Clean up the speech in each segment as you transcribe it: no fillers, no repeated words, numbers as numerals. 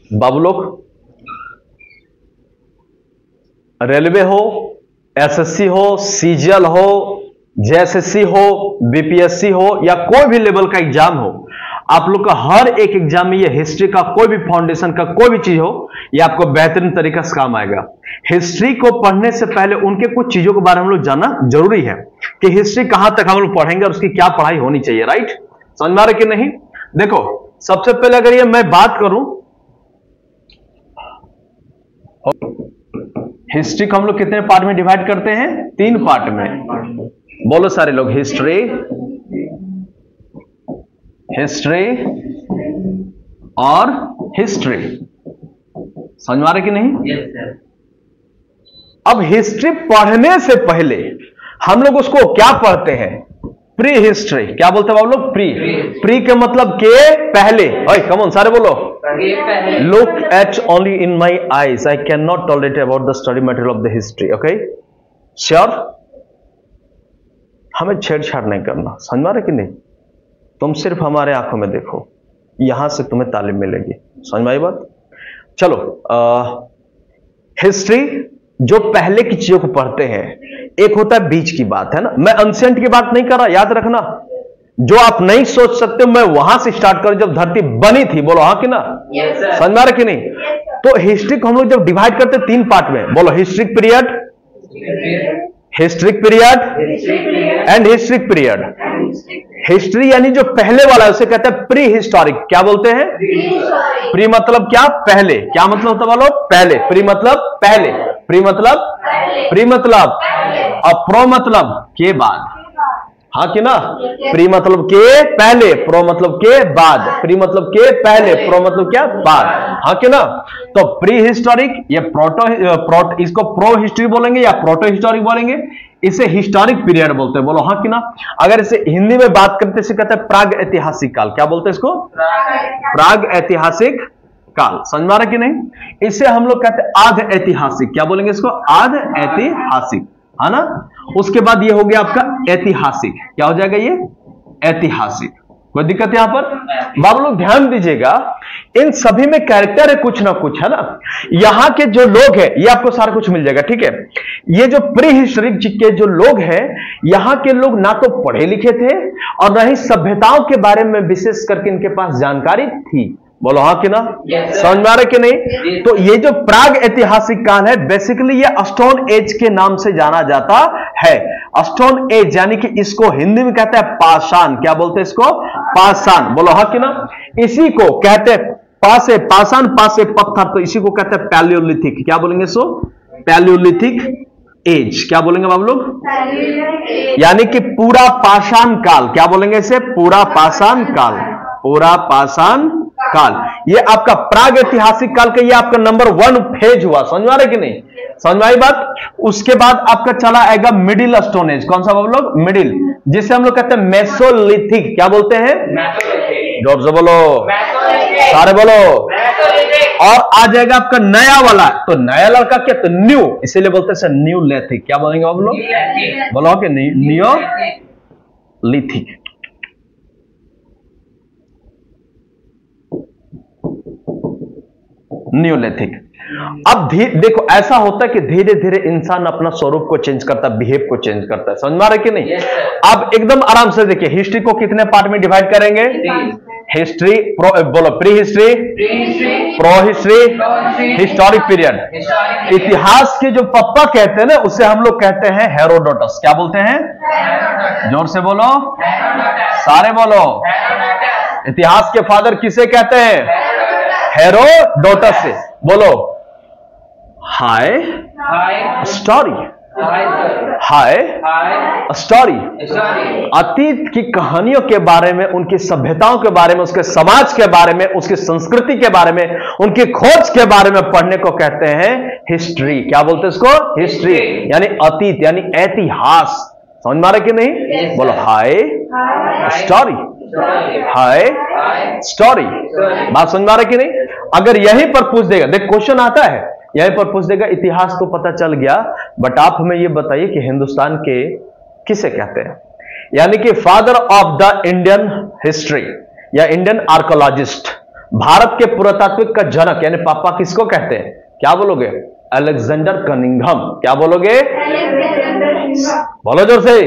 बाबू लोग, रेलवे हो, एसएससी हो, सीजीएल हो, जेएसएससी हो, बीपीएससी हो, या कोई भी लेवल का एग्जाम हो, आप लोग का हर एक एग्जाम में ये हिस्ट्री का कोई भी फाउंडेशन का कोई भी चीज हो, ये आपको बेहतरीन तरीका से काम आएगा। हिस्ट्री को पढ़ने से पहले उनके कुछ चीजों के बारे में हम लोग जानना जरूरी है कि हिस्ट्री कहां तक हम लोग पढ़ेंगे और उसकी क्या पढ़ाई होनी चाहिए। राइट, समझ में आ रहा है कि नहीं? देखो, सबसे पहले अगर ये मैं बात करूं, हिस्ट्री को हम लोग कितने पार्ट में डिवाइड करते हैं? 3 पार्ट में। बोलो सारे लोग, हिस्ट्री, हिस्ट्री और हिस्ट्री। समझ में आ रहा है कि नहीं? Yes, sir. अब हिस्ट्री पढ़ने से पहले हम लोग उसको क्या पढ़ते हैं? Prehistory. क्या बोलते हैं आप लोग? प्री के मतलब के पहले। ओए कम ऑन सारे बोलो। Look at only in my eyes, I can not tolerate about the study material of the history. Okay, sure? हमें छेड़छाड़ नहीं करना। समझ में आ रहा है कि नहीं? तुम सिर्फ हमारे आंखों में देखो, यहां से तुम्हें तालीम मिलेगी। समझ में आई बात? चलो, हिस्ट्री जो पहले की चीजों को पढ़ते हैं, एक होता है बीच की बात, है ना। मैं एंशिएंट की बात नहीं कर रहा, याद रखना। जो आप नहीं सोच सकते मैं वहां से स्टार्ट करूं, जब धरती बनी थी। बोलो हाँ कि ना? समझ में आ रहा कि नहीं? तो हिस्ट्री को हम लोग जब डिवाइड करते 3 पार्ट में। बोलो, historic period, historic period and historic period. History यानी जो पहले वाला है उसे कहते हैं प्री हिस्टोरिक। क्या बोलते हैं? प्री मतलब क्या? पहले। क्या मतलब होता है बोलो? पहले। प्री मतलब पहले, प्री मतलब प्री मतलब, और प्रो मतलब के बाद। हाँ कि ना? प्री मतलब के पहले, प्रो मतलब के बाद। प्री मतलब के पहले, प्रो मतलब क्या? बाद। हाँ कि ना? तो प्री हिस्टोरिक, ये इसको प्रो हिस्ट्री बोलेंगे या प्रोटो हिस्टोरिक बोलेंगे, इसे हिस्टोरिक पीरियड बोलते हैं। बोलो हाँ कि ना? अगर इसे हिंदी में बात करते इसे कहते हैं प्राग ऐतिहासिक काल। क्या बोलते हैं इसको? प्राग ऐतिहासिक काल। समझ में आ रहा कि नहीं? इसे हम लोग कहते हैं आध ऐतिहासिक। क्या बोलेंगे इसको? आध ऐतिहासिक, है ना। उसके बाद ये हो गया आपका ऐतिहासिक। क्या हो जाएगा ये? ऐतिहासिक। कोई दिक्कत यहां पर? बाबू लोग ध्यान दीजिएगा, इन सभी में कैरेक्टर है कुछ ना कुछ, है ना। यहां के जो लोग हैं ये आपको सारा कुछ मिल जाएगा, ठीक है। ये जो प्री हिस्टोरिक के जो लोग हैं, यहां के लोग ना तो पढ़े लिखे थे और ना ही सभ्यताओं के बारे में विशेष करके इनके पास जानकारी थी। बोलो हाँ कि ना? समझ में आ रहा है कि नहीं? तो ये जो प्राग ऐतिहासिक काल है, बेसिकली ये स्टोन एज के नाम से जाना जाता है। स्टोन एज यानी कि इसको हिंदी में कहते हैं पाषाण। क्या बोलते हैं इसको? पाषाण। बोलो हाँ कि ना? इसी को कहते हैं पासे, पाषाण, पासे पत्थर, तो इसी को कहते हैं पैलियोलिथिक। क्या बोलेंगे इसको? Palaeolithic age. क्या बोलेंगे बाबू लोग? यानी कि पूरा पाषाण काल। क्या बोलेंगे इसे? पूरा पाषाण काल। पूरा पाषाण काल, ये आपका प्राग ऐतिहासिक काल का ये आपका नंबर 1 फेज हुआ। समझ में आ रहा है कि नहीं? समझ में आई बात? उसके बाद आपका चला आएगा मिडिल स्टोन एज। कौन सा बाबू लोग? मिडिल, जिसे हम लोग कहते हैं मेसोलिथिक। क्या बोलते हैं? जोर से बोलो, सारे बोलो। और आ जाएगा आपका नया वाला, तो नया लड़का क्या? तो न्यू, इसीलिए बोलते हैं न्यू लिथिक। क्या बोलेंगे बाबू लोग? बोलो कि न्यू लिथिक। न्यूलिथिक। अब देखो, ऐसा होता है कि धीरे धीरे इंसान अपना स्वरूप को चेंज करता है, बिहेव को चेंज करता है। समझ में आ रहा है कि नहीं? अब एकदम आराम से देखिए, हिस्ट्री को कितने पार्ट में डिवाइड करेंगे? हिस्ट्री, बोलो prehistory, protohistory, historic period. इतिहास के जो पप्पा कहते हैं ना, उसे हम लोग कहते हैं हेरोडोटस। क्या बोलते हैं? जोर से बोलो, सारे बोलो। इतिहास के फादर किसे कहते हैं? हेरोडोटस से। बोलो हाय स्टोरी, हाय स्टोरी। अतीत की कहानियों के बारे में, उनकी सभ्यताओं के बारे में, उसके समाज के बारे में, उसकी संस्कृति के बारे में, उनकी खोज के बारे में पढ़ने को कहते हैं हिस्ट्री। क्या बोलते हैं इसको? हिस्ट्री, यानी अतीत, यानी इतिहास। समझ में आ रहा है कि नहीं? बोलो हाय स्टोरी, हाय स्टोरी। बात समझ में आ रहा है कि नहीं? अगर यहीं पर पूछ देगा, देख क्वेश्चन आता है, यहीं पर पूछ देगा इतिहास तो पता चल गया, बट आप हमें यह बताइए कि हिंदुस्तान के किसे कहते हैं? यानी कि father of the Indian history या इंडियन आर्कोलॉजिस्ट, भारत के पुरातात्विक का जनक यानी पापा किसको कहते हैं? क्या बोलोगे? Alexander Cunningham. क्या बोलोगे? बोलो जोर से।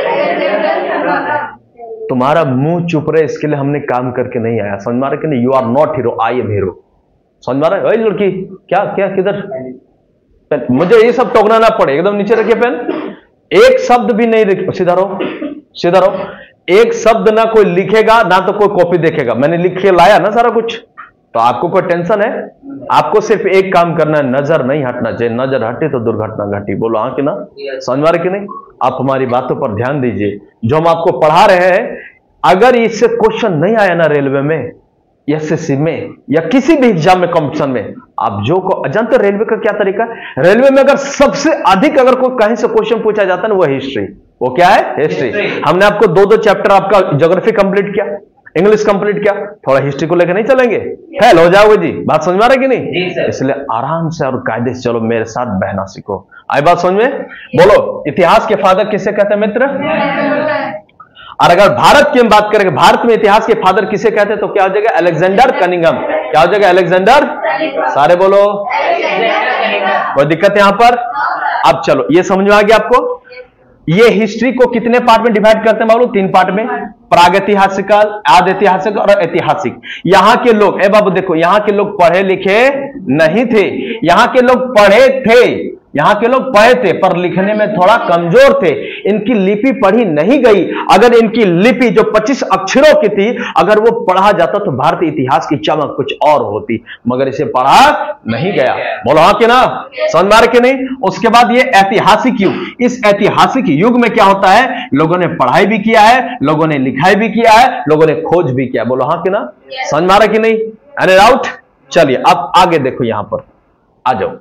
तुम्हारा मुंह चुप रहे, इसके लिए हमने काम करके नहीं आया, समझ मारे कि नहीं? You are not hero, I am hero. समझ मारे? वही लड़की क्या क्या किधर, मुझे ये सब टोकना ना पड़े, एकदम नीचे रखिए पेन। एक शब्द भी नहीं लिख, सीधा रहो, सीधा रहो। एक शब्द ना कोई लिखेगा ना तो कोई कॉपी देखेगा। मैंने लिख के लाया ना सारा कुछ, तो आपको कोई टेंशन है? आपको सिर्फ एक काम करना है, नजर नहीं हटना चाहिए। नजर हटे तो दुर्घटना घटी। बोलो हाँ कि ना? समझ मारे कि नहीं? आप हमारी बातों पर ध्यान दीजिए। जो हम आपको पढ़ा रहे हैं, अगर इससे क्वेश्चन नहीं आया ना रेलवे में, एसएससी में या किसी भी एग्जाम में, कंपटीशन में, आप जो को जानते रेलवे का क्या तरीका है? रेलवे में अगर सबसे अधिक अगर कोई कहीं से क्वेश्चन पूछा जाता है ना, वो हिस्ट्री। वो क्या है? हिस्ट्री। हमने आपको दो चैप्टर आपका ज्योग्राफी कंप्लीट किया, इंग्लिश कंप्लीट किया, थोड़ा हिस्ट्री को लेकर नहीं चलेंगे? फेल हो जाओगे जी। बात समझ में आ रही कि नहीं? इसलिए आराम से और कायदे से चलो, मेरे साथ बहना सीखो। आई बात समझ में? बोलो, इतिहास के फादर किसे कहते हैं मित्र? और अगर भारत की हम बात करेंगे, भारत में इतिहास के फादर किसे कहते हैं, तो क्या हो जाएगा? Alexander Cunningham. क्या हो जाएगा? अलेक्जेंडर। सारे बोलो। कोई दिक्कत है यहां पर? अब चलो, ये समझ में आ गया आपको? ये हिस्ट्री को कितने पार्ट में डिवाइड करते हैं बाबू? 3 पार्ट में। प्रागैतिहासिक काल, आद ऐतिहासिक और ऐतिहासिक। यहां के लोग, ए बाबू देखो, यहां के लोग पढ़े लिखे नहीं थे। यहां के लोग पढ़े थे, यहां के लोग पढ़े थे, पर लिखने में थोड़ा कमजोर थे। इनकी लिपि पढ़ी नहीं गई। अगर इनकी लिपि जो 25 अक्षरों की थी, अगर वो पढ़ा जाता तो भारतीय इतिहास की चमक कुछ और होती, मगर इसे पढ़ा नहीं गया। बोलो हाँ कि ना? समझ मार के नहीं? उसके बाद ये ऐतिहासिक युग। इस ऐतिहासिक युग में क्या होता है? लोगों ने पढ़ाई भी किया है, लोगों ने लिखाई भी किया है, लोगों ने खोज भी किया। बोलो हाँ कि ना? समझ मारा कि नहीं? Any doubt? चलिए अब आगे देखो, यहां पर आ जाओ।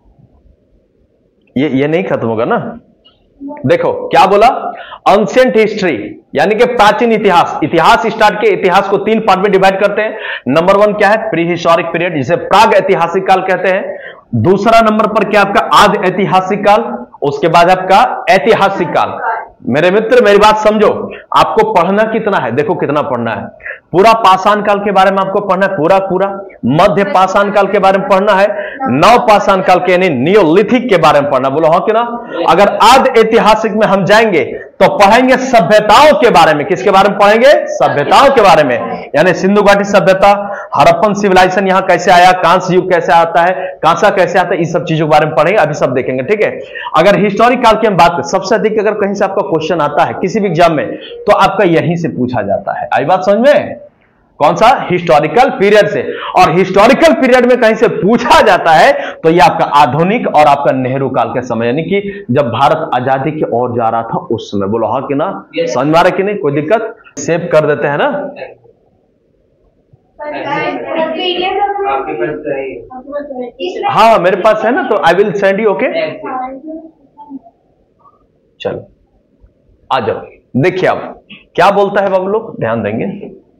ये नहीं खत्म होगा ना? देखो क्या बोला? एंशिएंट हिस्ट्री यानी कि प्राचीन इतिहास। इतिहास स्टार्ट के इतिहास को 3 पार्ट में डिवाइड करते हैं। नंबर 1 क्या है? प्री हिस्टोरिक पीरियड, जिसे प्राग ऐतिहासिक काल कहते हैं। दूसरा नंबर पर क्या आपका? आद ऐतिहासिक काल। उसके बाद आपका ऐतिहासिक काल। मेरे मित्र मेरी बात समझो, आपको पढ़ना कितना है? देखो कितना पढ़ना है। पूरा पाषाण काल के बारे में आपको पढ़ना है, पूरा। मध्य पाषाण काल के बारे में पढ़ना है। नव पाषाण काल के यानी नियोलिथिक के बारे में पढ़ना। बोलो हाँ कि ना? अगर आद ऐतिहासिक में हम जाएंगे तो पढ़ेंगे सभ्यताओं के बारे में। किसके बारे में पढ़ेंगे? सभ्यताओं के बारे में, यानी सिंधु घाटी सभ्यता, हड़प्पन सिविलाइजेशन यहां कैसे आया, कांस्य युग कैसे आता है, कांसा कैसे आता है, इस सब चीजों के बारे में पढ़ेंगे, अभी सब देखेंगे। ठीक है? अगर हिस्टोरिक काल की हम बात करें, सबसे अधिक अगर कहीं से आपका क्वेश्चन आता है किसी भी एग्जाम में, तो आपका यहीं से पूछा जाता है। आई बात समझ में? कौन सा? हिस्टोरिकल पीरियड से। और हिस्टोरिकल पीरियड में कहीं से पूछा जाता है तो यह आपका आधुनिक और आपका नेहरू काल के समय, यानी कि जब भारत आजादी की ओर जा रहा था उस समय। बोलो हाँ कि ना? समझ में आ रहा कि नहीं? कोई दिक्कत? सेव कर देते हैं ना? हाँ मेरे पास है ना, तो I will send you. Okay चलो आ जाओ। देखिए अब क्या बोलता है बाबू लोग, ध्यान देंगे।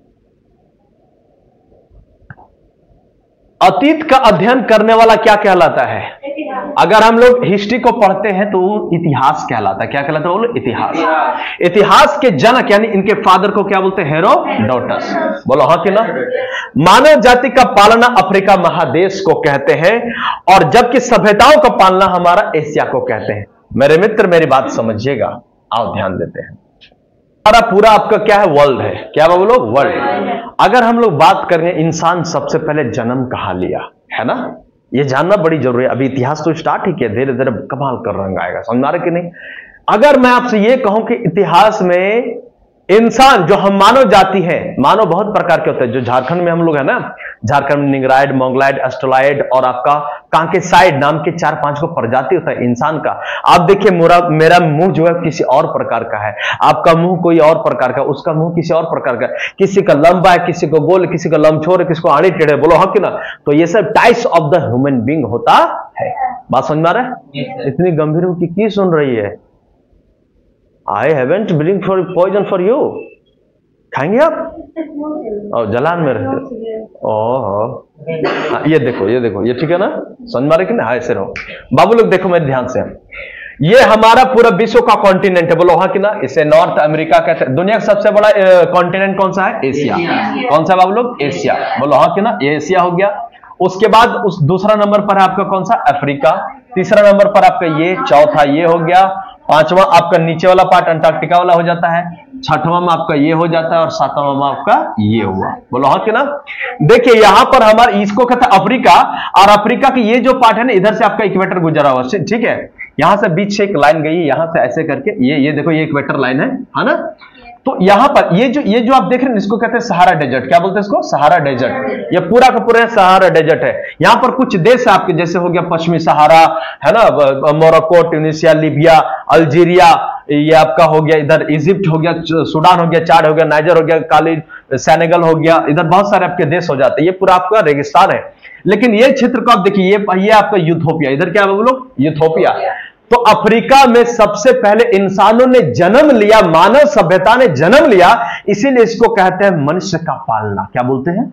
अतीत का अध्ययन करने वाला क्या कहलाता है? अगर हम लोग हिस्ट्री को पढ़ते हैं तो इतिहास कहलाता है। क्या कहलाता है बोलो? इतिहास। इतिहास के जनक यानी इनके फादर को क्या बोलते हैं? हेरोडोटस। बोलो हाँ कि ना? मानव जाति का पालना अफ्रीका महादेश को कहते हैं, और जबकि सभ्यताओं का पालना हमारा एशिया को कहते हैं। मेरे मित्र मेरी बात समझिएगा, आओ ध्यान देते हैं। पूरा आपका क्या है? वर्ल्ड है। क्या बोलो? वर्ल्ड। अगर हम लोग बात करें इंसान सबसे पहले जन्म कहां लिया, है ना? ये जानना बड़ी जरूरी है। अभी इतिहास तो स्टार्ट ही किया, धीरे धीरे कमाल कर रंग आएगा। समझ आ रहा कि नहीं? अगर मैं आपसे ये कहूं कि इतिहास में इंसान जो हम मानव जाति है, मानव बहुत प्रकार के होते हैं। जो झारखंड में हम लोग है ना, झारखंड में निगराइड, मोंगलाइड, अस्ट्रोलाइड और आपका कांकेसाइड नाम के 4-5 को प्रजाति होता है इंसान का। आप देखिए मेरा मुंह जो है किसी और प्रकार का है, आपका मुंह कोई और प्रकार का, उसका मुंह किसी और प्रकार का, किसी का लंबा है, किसी को गोल, किसी का लंबछोर है, किसी को आड़ी टेढ़े। बोलो हाँ कि ना? तो ये सब types of the human being होता है। बात समझ में आ रहा है? इतनी गंभीर की सुन रही है? I haven't bring for poison for you. खाएंगे आप? और जलान में रहते। ओह ये देखो, ये ठीक है ना? समझ मारे कि ना? हाँ ऐसे रहो बाबू लोग। देखो मेरे ध्यान से, ये हमारा पूरा विश्व का कॉन्टिनेंट है, बोलो हाँ कि ना। इसे नॉर्थ अमेरिका कहते हैं। दुनिया का सबसे बड़ा कॉन्टिनेंट कौन सा है? एशिया। कौन सा बाबू लोग? एशिया। बोलो हाँ कि ना, ये एशिया हो गया। उसके बाद उस दूसरा नंबर पर है आपका कौन सा? अफ्रीका। तीसरा नंबर पर आपका ये, चौथा ये हो गया, पांचवा आपका नीचे वाला पार्ट अंटार्कटिका वाला हो जाता है, छठवां में आपका ये हो जाता है और सातवां में आपका ये हुआ। बोलो हाँ कि ना। देखिए यहां पर हमारे इसको कहते हैं अफ्रीका, और अफ्रीका की ये जो पार्ट है ना, इधर से आपका इक्वेटर गुजरा हुआ, ठीक है। यहां से बीच से एक लाइन गई, यहां से ऐसे करके ये देखो, ये इक्वेटर लाइन है ना। तो यहां पर ये जो आप देख रहे हैं, इसको कहते हैं सहारा डेजर्ट। क्या बोलते हैं इसको? Sahara desert. ये पूरा का पूरा सहारा डेजर्ट है। यहां पर कुछ देश है आपके, जैसे हो गया पश्चिमी सहारा, है ना, मोरक्को, ट्यूनीशिया, लीबिया, अल्जीरिया, ये आपका हो गया इधर इजिप्ट हो गया, सूडान हो गया, चाड हो गया, नाइजर हो गया, काली सेनेगल हो गया, इधर बहुत सारे आपके देश हो जाते हैं। ये पूरा आपका रेगिस्तान है। लेकिन ये क्षेत्र को आप देखिए, ये आपका यूथोपिया, इधर क्या है लोग? यूथोपिया। तो अफ्रीका में सबसे पहले इंसानों ने जन्म लिया, मानव सभ्यता ने जन्म लिया, इसीलिए इसको कहते हैं मनुष्य का पालना। क्या बोलते हैं?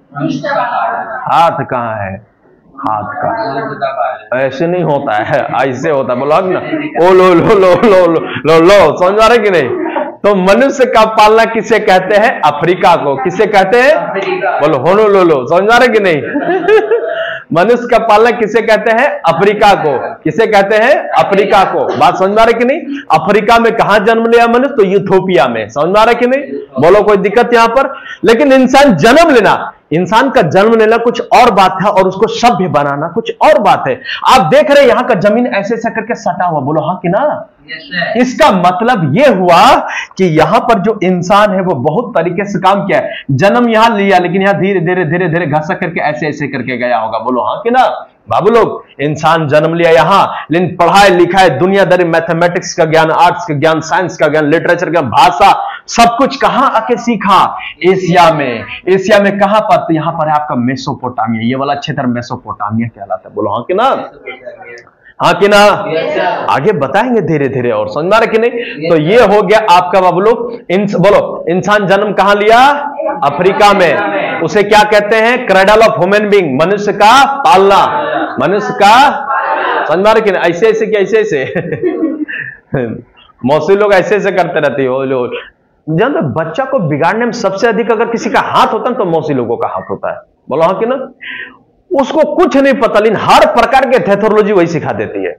हाथ कहां है? हाथ का ऐसे नहीं होता है, ऐसे होता है। बोलो ना, ओ लो लो लो लो लो लो, समझ आ रहे कि नहीं? तो मनुष्य का पालना किसे कहते हैं? अफ्रीका को। किसे कहते हैं? बोलो होनो लो लो, समझ आ रहे कि नहीं? मनुष्य का पालना किसे कहते हैं? अफ्रीका को। किसे कहते हैं? अफ्रीका को। बात समझ में आ रही कि नहीं? अफ्रीका में कहां जन्म लिया मनुष्य? तो यूथोपिया में। समझ में आ रहा है कि नहीं? बोलो कोई दिक्कत यहां पर? लेकिन इंसान जन्म लेना, इंसान का जन्म लेना कुछ और बात है, और उसको सभ्य बनाना कुछ और बात है। आप देख रहे हैं यहां का जमीन ऐसे ऐसे करके सटा हुआ। बोलो हाँ कि ना। इसका मतलब यह हुआ कि यहां पर जो इंसान है वो बहुत तरीके से काम किया है। जन्म यहां लिया, लेकिन यहां धीरे धीरे धीरे धीरे घसक करके ऐसे ऐसे करके गया होगा। बोलो हाँ कि ना। बाबू लोग, इंसान जन्म लिया यहां, लेकिन पढ़ाई लिखाई, दुनियादारी, मैथमेटिक्स का ज्ञान, आर्ट्स का ज्ञान, साइंस का ज्ञान, लिटरेचर का, भाषा, सब कुछ कहां आके सीखा? एशिया में। एशिया में कहां पर? तो यहां पर है आपका मेसोपोटामिया। ये वाला क्षेत्र मेसोपोटामिया कहलाता है। बोलो हाँ कि ना। हाँ कि ना। आगे बताएंगे धीरे धीरे, और समझ में आ रहा कि नहीं? तो ये हो गया आपका बाबू लोग। बोलो, इंसान जन्म कहां लिया? अफ्रीका में। उसे क्या कहते हैं? क्रेडल ऑफ ह्यूमन बीइंग, मनुष्य का पालना। मनुष्य का, समझ में आ रहा कि नहीं? ऐसे ऐसे क्या? ऐसे ऐसे मौसी लोग ऐसे ऐसे करते रहती है। जब बच्चा को बिगाड़ने में सबसे अधिक अगर किसी का हाथ होता है तो मौसी लोगों का हाथ होता है। बोलो हाँ कि ना। उसको कुछ नहीं पता, लेकिन हर प्रकार के थेथोलॉजी वही सिखा देती है।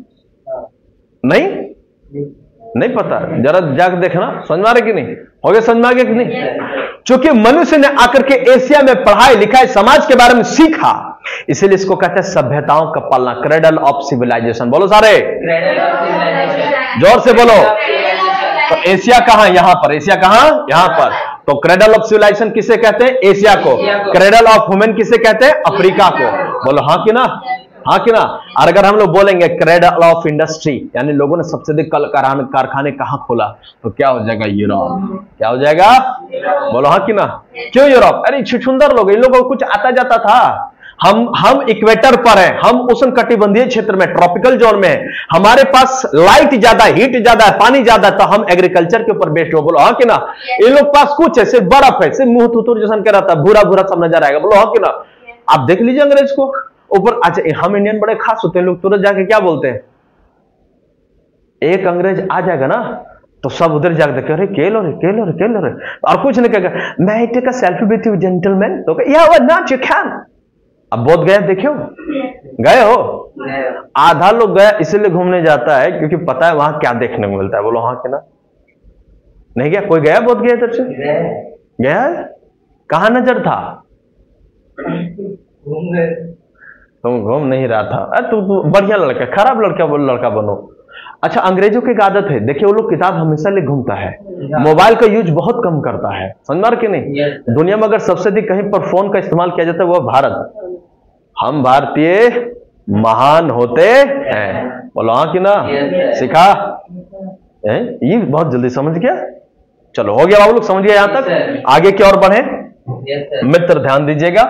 नहीं पता, जरा जाकर देखना। समझ में आ रहा कि नहीं? हो गया समझ में आ गया कि नहीं? क्योंकि मनुष्य ने आकर के एशिया में पढ़ाई लिखाई, समाज के बारे में सीखा, इसीलिए इसको कहते हैं सभ्यताओं का पालना, क्रेडल ऑफ सिविलाइजेशन। बोलो सारे, जोर से बोलो। तो एशिया कहां? यहां पर। एशिया कहां? यहां पर। तो क्रेडल ऑफ सिविलाइजेशन किसे कहते हैं? एशिया को। क्रेडल ऑफ ह्यूमन किसे कहते हैं? अफ्रीका को। बोलो हाँ कि ना। हाँ कि ना। और अगर हम लोग बोलेंगे क्रेडल ऑफ इंडस्ट्री, यानी लोगों ने सबसे अधिक कारखाने कहां खोला, तो क्या हो जाएगा? यूरोप। क्या हो जाएगा? बोलो हाँ कि ना। क्यों यूरोप? अरे छुछुंदर लोग, इन लोगों को कुछ आता जाता था। हम इक्वेटर पर हैं, हम उष्ण कटिबंधीय क्षेत्र में, ट्रॉपिकल जोन में हैं, हमारे पास लाइट ज्यादा, हीट ज्यादा है, पानी ज्यादा है, तो हम एग्रीकल्चर के ऊपर बेस्ड हो। बोलो हाँ कि ना। इन लोग पास कुछ है, सिर्फ बर्फ है, सिर्फ मुंह थुथुर जैसा कह रहा था, भूरा भूरा सब नजर आएगा। बोलो हाँ कि ना। आप देख लीजिए अंग्रेज को ऊपर। अच्छा, हम इंडियन बड़े खास होते हैं, लोग तुरंत जाके क्या बोलते हैं? एक अंग्रेज आ जाएगा ना तो सब उधर जाकर देखे, अरे केलो रे केलो रे केलो रे, और कुछ नहीं कहेगा, मैं take a selfie with you gentleman, तो या नॉट यू कैन। अब बोध गए, देखियो गए हो? आधा लोग गया इसलिए घूमने जाता है क्योंकि पता है वहां क्या देखने को मिलता है। बोलो हाँ कि ना। नहीं गया? कोई गया? बोध गया इधर से? गया? कहां नजर था? तुम घूम नहीं रहा था। अरे तू बढ़िया लड़का, खराब लड़का बोल लड़का बनो। अच्छा, अंग्रेजों की एक आदत है, देखिए वो लोग किताब हमेशा ले घूमता है, मोबाइल का यूज बहुत कम करता है। समझ के नहीं? दुनिया में अगर सबसे अधिक कहीं पर फोन का इस्तेमाल किया जाता है वो भारत। हम भारतीय महान होते हैं। बोलो हाँ कि ना। सीखा ये बहुत जल्दी समझ गया। चलो हो गया बाबू लोग, समझ गया यहां तक। आगे की ओर बढ़े मित्र, ध्यान दीजिएगा।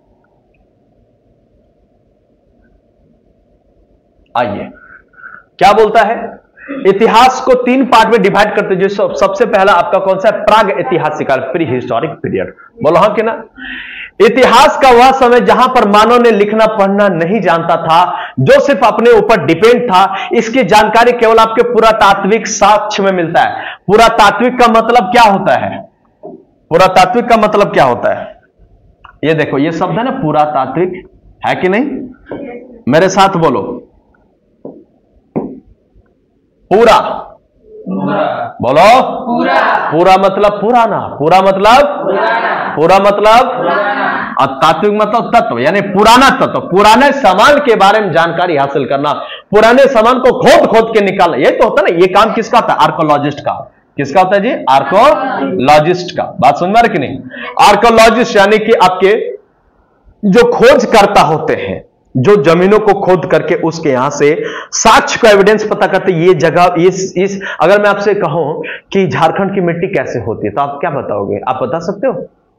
आइए क्या बोलता है? इतिहास को 3 पार्ट में डिवाइड करते हैं। जो सबसे पहला आपका कौन सा है? प्राग ऐतिहासिक काल, प्री हिस्टोरिक पीरियड। बोलो हाँ कि ना। इतिहास का वह समय जहां पर मानव ने लिखना पढ़ना नहीं जानता था, जो सिर्फ अपने ऊपर डिपेंड था। इसकी जानकारी केवल आपके पुरातात्विक साक्ष्य में मिलता है। पुरातात्विक का मतलब क्या होता है? पुरातात्विक का मतलब क्या होता है? ये देखो, ये शब्द है ना पुरातात्विक, है कि नहीं? मेरे साथ बोलो, पूरा। बोलो पूरा। पूरा मतलब पुराना, पूरा मतलब पूरा मतलब, और तात्विक मतलब तत्व, यानी पुराना तत्व, पुराने सामान के बारे में जानकारी हासिल करना, पुराने सामान को खोद खोद के निकालना। ये तो होता है ना, ये काम किसका होता है? आर्कोलॉजिस्ट का। किसका होता है जी? आर्कोलॉजिस्ट का। बात समझ में आ रही कि नहीं? आर्कोलॉजिस्ट यानी कि आपके जो खोज करता होते हैं, जो जमीनों को खोद करके उसके यहां से साक्ष्य को, एविडेंस पता करते, ये जगह इस अगर मैं आपसे कहूं कि झारखंड की मिट्टी कैसे होती है तो आप क्या बताओगे? आप बता सकते हो?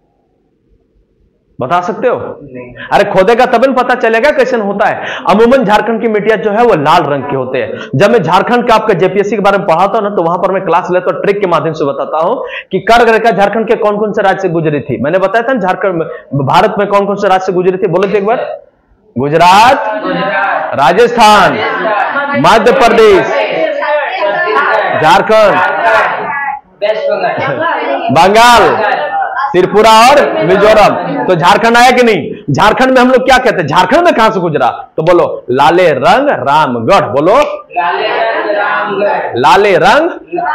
बता सकते हो? अरे खोदेगा तभी पता चलेगा कैसे होता है। अमूमन झारखंड की मिट्टियां जो है वो लाल रंग की होते हैं। जब मैं झारखंड का आपका जेपीएससी के बारे में पढ़ाता हूं ना, तो वहां पर मैं क्लास लेता हूं, ट्रिक के माध्यम से बताता हूं कि कर्क रेखा झारखंड के कौन कौन से राज्य से गुजरी थी। मैंने बताया था ना, झारखंड में, भारत में कौन कौन से राज्य से गुजरी थी? बोलो तो एक बार। गुजरात, राजस्थान, मध्य प्रदेश, झारखंड, बंगाल, त्रिपुरा और मिजोरम। तो झारखंड आया कि नहीं? झारखंड में हम लोग क्या कहते हैं? झारखंड में कहां से गुजरा? तो बोलो लाले रंग रामगढ़। बोलो लाले रंग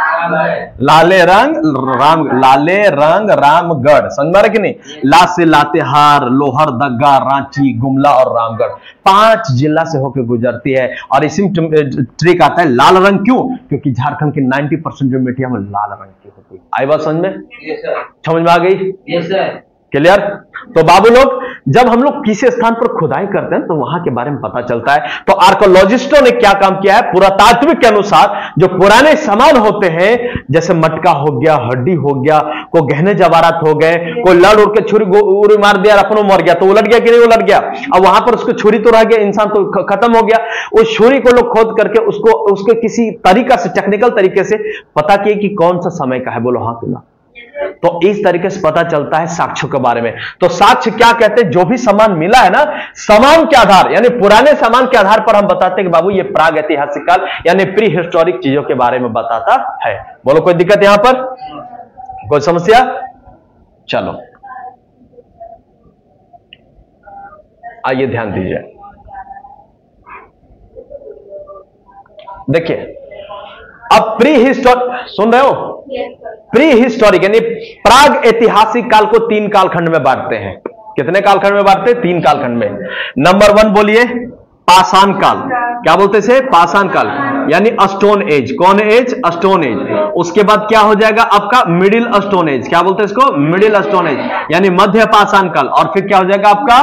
रामगढ़। समझ रहे कि नहीं? ला से लातेहार, लोहरदगा, रांची, गुमला और रामगढ़, 5 जिला से होकर गुजरती है। और इसी में ट्रिक आता है लाल रंग। क्यों? क्योंकि झारखंड की 90% जो मिट्टियां वो लाल रंग की होती है। आई बात समझ में? समझ में आ गई? क्लियर? तो बाबू लोग, जब हम लोग किसी स्थान पर खुदाई करते हैं तो वहां के बारे में पता चलता है। तो आर्कोलॉजिस्टों ने क्या काम किया है? पुरातात्विक के अनुसार जो पुराने सामान होते हैं, जैसे मटका हो गया, हड्डी हो गया, कोई गहने जवाहरात हो गए, कोई लड़ उड़ के छुरी उड़ी मार दिया, अपनों मर गया, तो उलट गया कि नहीं उलट गया? अब वहां पर उसको छुरी तो रह गया, इंसान तो खत्म हो गया। उस छुरी को लोग खोद करके उसके किसी तरीका से, टेक्निकल तरीके से पता किए कि कौन सा समय का है। बोलो हाँ कि ना? तो इस तरीके से पता चलता है साक्ष्यों के बारे में। तो साक्ष्य क्या कहते हैं? जो भी सामान मिला है ना, सामान के आधार, यानी पुराने सामान के आधार पर हम बताते हैं कि बाबू ये प्राग ऐतिहासिक काल यानी प्री हिस्टोरिक चीजों के बारे में बताता है। बोलो कोई दिक्कत यहां पर? कोई समस्या? चलो आइए ध्यान दीजिए। देखिए, अब प्री हिस्टोरिक सुन रहे हो? प्री हिस्टोरिक यानी प्राग ऐतिहासिक काल को 3 कालखंड में बांटते हैं। कितने कालखंड में बांटते हैं? 3 कालखंड में। नंबर 1 बोलिए, पाषाण काल। क्या बोलते हैं? पाषाण काल यानी स्टोन एज। कौन एज? Stone age. उसके बाद क्या हो जाएगा आपका? Middle stone age. क्या बोलते हैं इसको? मिडिल स्टोन एज यानी मध्य पाषाण काल। और फिर क्या हो जाएगा आपका?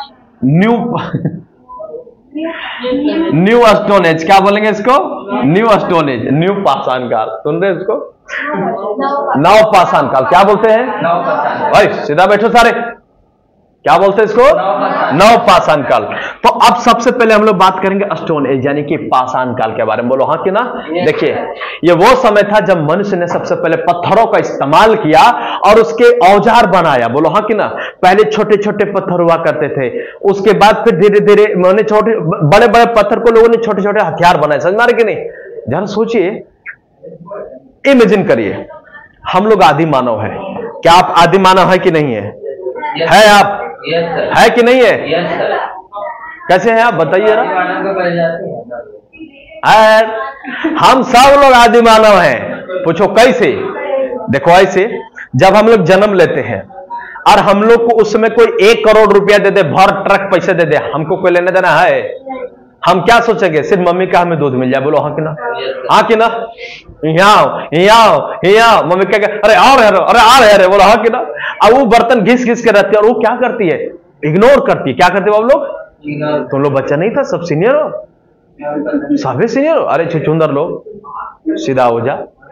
New stone age. क्या बोलेंगे इसको? न्यू स्टोन एज, न्यू पाषाण काल। सुन रहे इसको? नव पाषाण काल। क्या बोलते हैं? भाई सीधा बैठो सारे। क्या बोलते हैं इसको? नव पाषाण काल। तो अब सबसे पहले हम लोग बात करेंगे स्टोन एज यानी कि पाषाण काल के बारे में। बोलो हाँ कि ना? देखिए, ये वो समय था जब मनुष्य ने सबसे पहले पत्थरों का इस्तेमाल किया और उसके औजार बनाया। बोलो हाँ कि ना? पहले छोटे छोटे पत्थर हुआ करते थे, उसके बाद फिर धीरे धीरे छोटे बड़े बड़े पत्थर को लोगों ने छोटे छोटे हथियार बनाए। समझ में आ रही कि नहीं? जरा सोचिए, इमेजिन करिए, हम लोग आदि मानव है। क्या आप आदि मानव है कि नहीं है? है आप? है कि नहीं है? कैसे हैं आप बताइए ना? हम सब लोग आदि मानव हैं। पूछो कैसे? देखो ऐसे, जब हम लोग जन्म लेते हैं और हम लोग को उस समय कोई 1 करोड़ रुपया दे दे, भर ट्रक पैसे दे दे, हमको कोई लेने देना है? हम क्या सोचेंगे? सिर्फ मम्मी का हमें दूध मिल जाए। बोलो हाँ कि ना? हाँ कि ना? यहाँ मम्मी क्या, अरे आ रहे अरे। बोलो हाँ कि ना? अब वो बर्तन घिस घिस के रहती है और वो क्या करती है? इग्नोर करती है। क्या करते हो आप लोग? तुम लोग बच्चा नहीं था, सब सीनियर हो, सभी सीनियर हो। अरे छुछुंदर लोग, सीधा हो जा।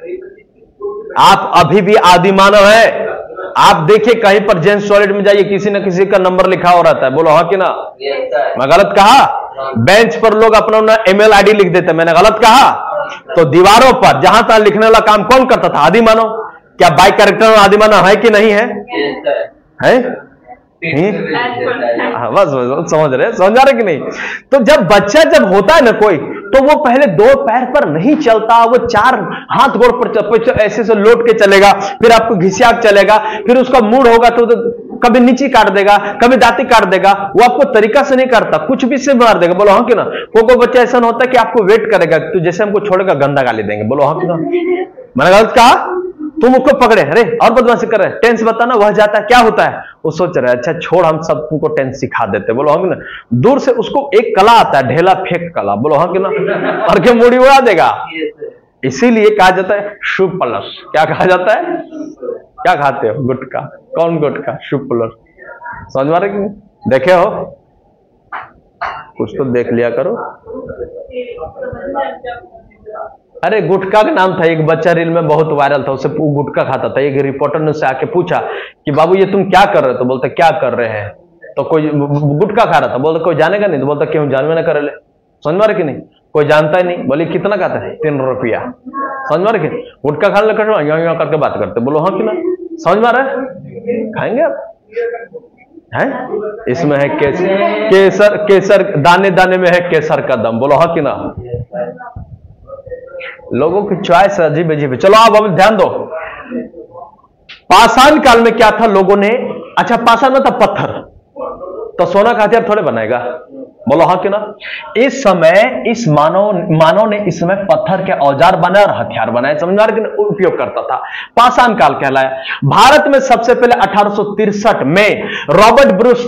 आप अभी भी आदि मानव है। आप देखिए कहीं पर जेंट्स टॉयलेट में जाइए, किसी न किसी का नंबर लिखा हो रहता है। बोलो हाँ कि ना? मैं गलत कहा? बेंच पर लोग अपना ईमेल आईडी लिख देते, मैंने गलत कहा? तो दीवारों पर जहां तक लिखने वाला काम कौन करता था? आदि मानव। क्या बाई कैरेक्टर में आदि मानव है कि नहीं है? है? बस समझ रहे कि नहीं। तो जब बच्चा जब होता है ना कोई, तो वो पहले दो पैर पर नहीं चलता, वो चार हाथ गोड़ पर ऐसे से लौट के चलेगा, फिर आपको घिसिया चलेगा, फिर उसका मूड होगा तो कभी नीचे काट देगा, कभी दांती काट देगा। वो आपको तरीका से नहीं करता, कुछ भी से मार देगा। बोलो हाँ कि ना। कोई बच्चा ऐसा होता है कि आपको वेट करेगा, तो जैसे हमको छोड़ेगा गंदा गाली देंगे। बोलो हाँ कि ना। मैंने गलत कहा? तुम उसको पकड़े, अरे और बदमाशी कर रहे हैं, टेंस बताना, वह जाता है, क्या होता है? वो सोच रहा है अच्छा छोड़, हम सब तुमको टेंस सिखा देते। बोलो हाँ कि ना। दूर से उसको एक कला आता है, ढेला फेंक कला। बोलो हाँ कि ना। और के मुड़ी उड़ा देगा। इसीलिए कहा जाता है शुभ प्लस। क्या कहा जाता है? क्या खाते हो? गुटखा। कौन गुटखा? शुभ प्लस। समझ में आ रहा है कि देखे हो? कुछ तो देख लिया करो। अरे गुटखा का नाम था, एक बच्चा रील में बहुत वायरल था, उसे गुटखा खाता था। एक रिपोर्टर ने उससे आके पूछा कि बाबू ये तुम क्या कर रहे हो? तो बोलते क्या कर रहे हैं? तो कोई गुटखा खा रहा था। बोलते कोई जानेगा नहीं? तो बोलता क्यों जानवे ना कर ले। समझ में आ रहा कि नहीं? कोई जानता ही नहीं। बोले कितना खाता है? 3 रुपया। समझ में आ रहा कि गुटखा खाने लगे यहाँ करके बात करते। बोलो हाँ कि ना। समझ में आ रहा है? खाएंगे आप? है इसमें है केसर, केसर दाने दाने में है केसर का दम। बोलो हाँ कि ना। लोगों की चॉइस अजीब अजीब है। चलो आप अब ध्यान दो। पाषाण काल में क्या था? लोगों ने, अच्छा पाषाण में था पत्थर, तो सोना का हथियार थोड़े बनाएगा। बोलो हाँ कि ना। इस समय इस मानव ने इस समय पत्थर के औजार बनाए और हथियार बनाए, समझ रहे, उपयोग करता था। पाषाण काल कहलाया। भारत में सबसे पहले 1863 में रॉबर्ट ब्रूस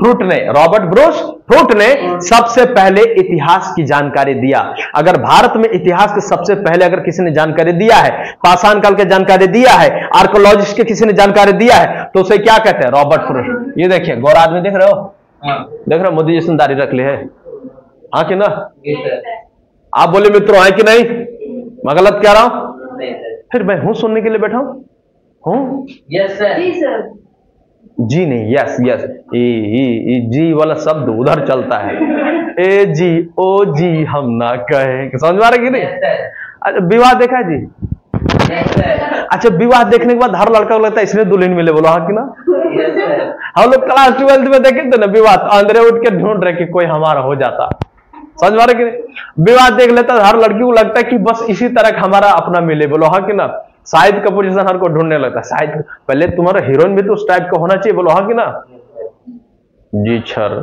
फ्रूट ने सबसे पहले इतिहास की जानकारी दिया। अगर भारत में इतिहास के सबसे पहले अगर किसी ने जानकारी दिया है, पाषाण काल की जानकारी दिया है, आर्कोलॉजिस्ट के किसी ने जानकारी दिया है, तो उसे क्या कहते हैं? Robert Foote. ये देखिए गोरा आदमी देख रहे हो? देख रहे हो मोदी जैसे दाढ़ी रख ली है। हाँ कि ना? आप बोले मित्रों है कि नहीं? मैं गलत कह रहा हूं? फिर मैं हूं सुनने के लिए बैठा हूं। Yes sir. जी नहीं, यस यस। जी वाला शब्द उधर चलता है। ए जी ओ जी हम ना कहे। समझ में आ रहा कि नहीं? अच्छा विवाह देखा है जी? अच्छा विवाह देखने के बाद हर लड़का को लगता है इसने दुल्हन मिले। बोलो हाँ कि ना। हम लोग क्लास 12 में देखे थे ना विवाह, अंदर उठ के ढूंढ रहे कि कोई हमारा हो जाता। समझ में आ रहा कि नहीं? विवाह देख लेता हर लड़की को लगता है कि बस इसी तरह हमारा अपना मिले। बोलो हाँ कि ना। शाहिद कपूर जैसा हर को ढूंढने लगता है। शाहिद पहले तुम्हारा हीरोइन भी तो उस टाइप का होना चाहिए। बोलो हाँ कि ना। जी छर।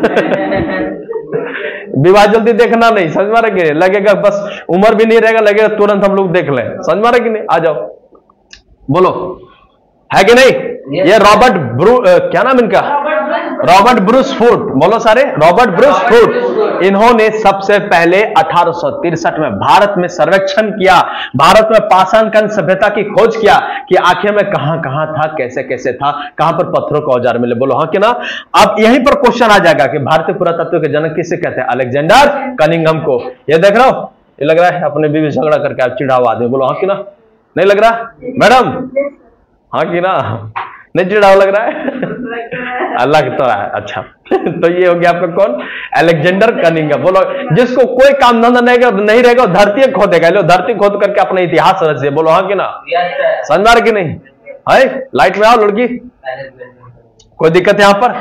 विवाह जल्दी देखना नहीं। समझ में आ रहा कि लगेगा बस उम्र भी नहीं रहेगा, लगेगा तुरंत हम लोग देख लें। समझ में आ रहा कि नहीं? आ जाओ बोलो है कि नहीं? ये क्या नाम इनका? Robert Bruce Foote. बोलो सारे। Robert Bruce Foote. इन्होंने सबसे पहले 1863 में भारत में सर्वेक्षण किया, भारत में पाषाण काल सभ्यता की खोज किया कि आखिर में कहां कहां था, कैसे कैसे था, कहां पर पत्थरों का औजार मिले। बोलो हाँ कि ना। अब यहीं पर क्वेश्चन आ जाएगा कि भारतीय पुरातत्व के जनक किसे कहते हैं? अलेक्जेंडर कनिंघम को। ये देख रहा हो? ये लग रहा है अपने बीवी झगड़ा करके आप चिढ़ावा आदमी। बोलो हाँ कि ना। नहीं लग रहा मैडम? हाँ कि ना। नहीं चिढ़ावा लग रहा है? अलग तो है। अच्छा तो ये हो गया आपका कौन? Alexander Cunningham. बोलो जिसको कोई काम धंधा नहीं रहेगा धरती खोदेगा। लो धरती खोद करके अपना इतिहास रचिए। बोलो हाँ कि ना। समझ कि नहीं? है लाइट में आओ लड़की। कोई दिक्कत यहां पर?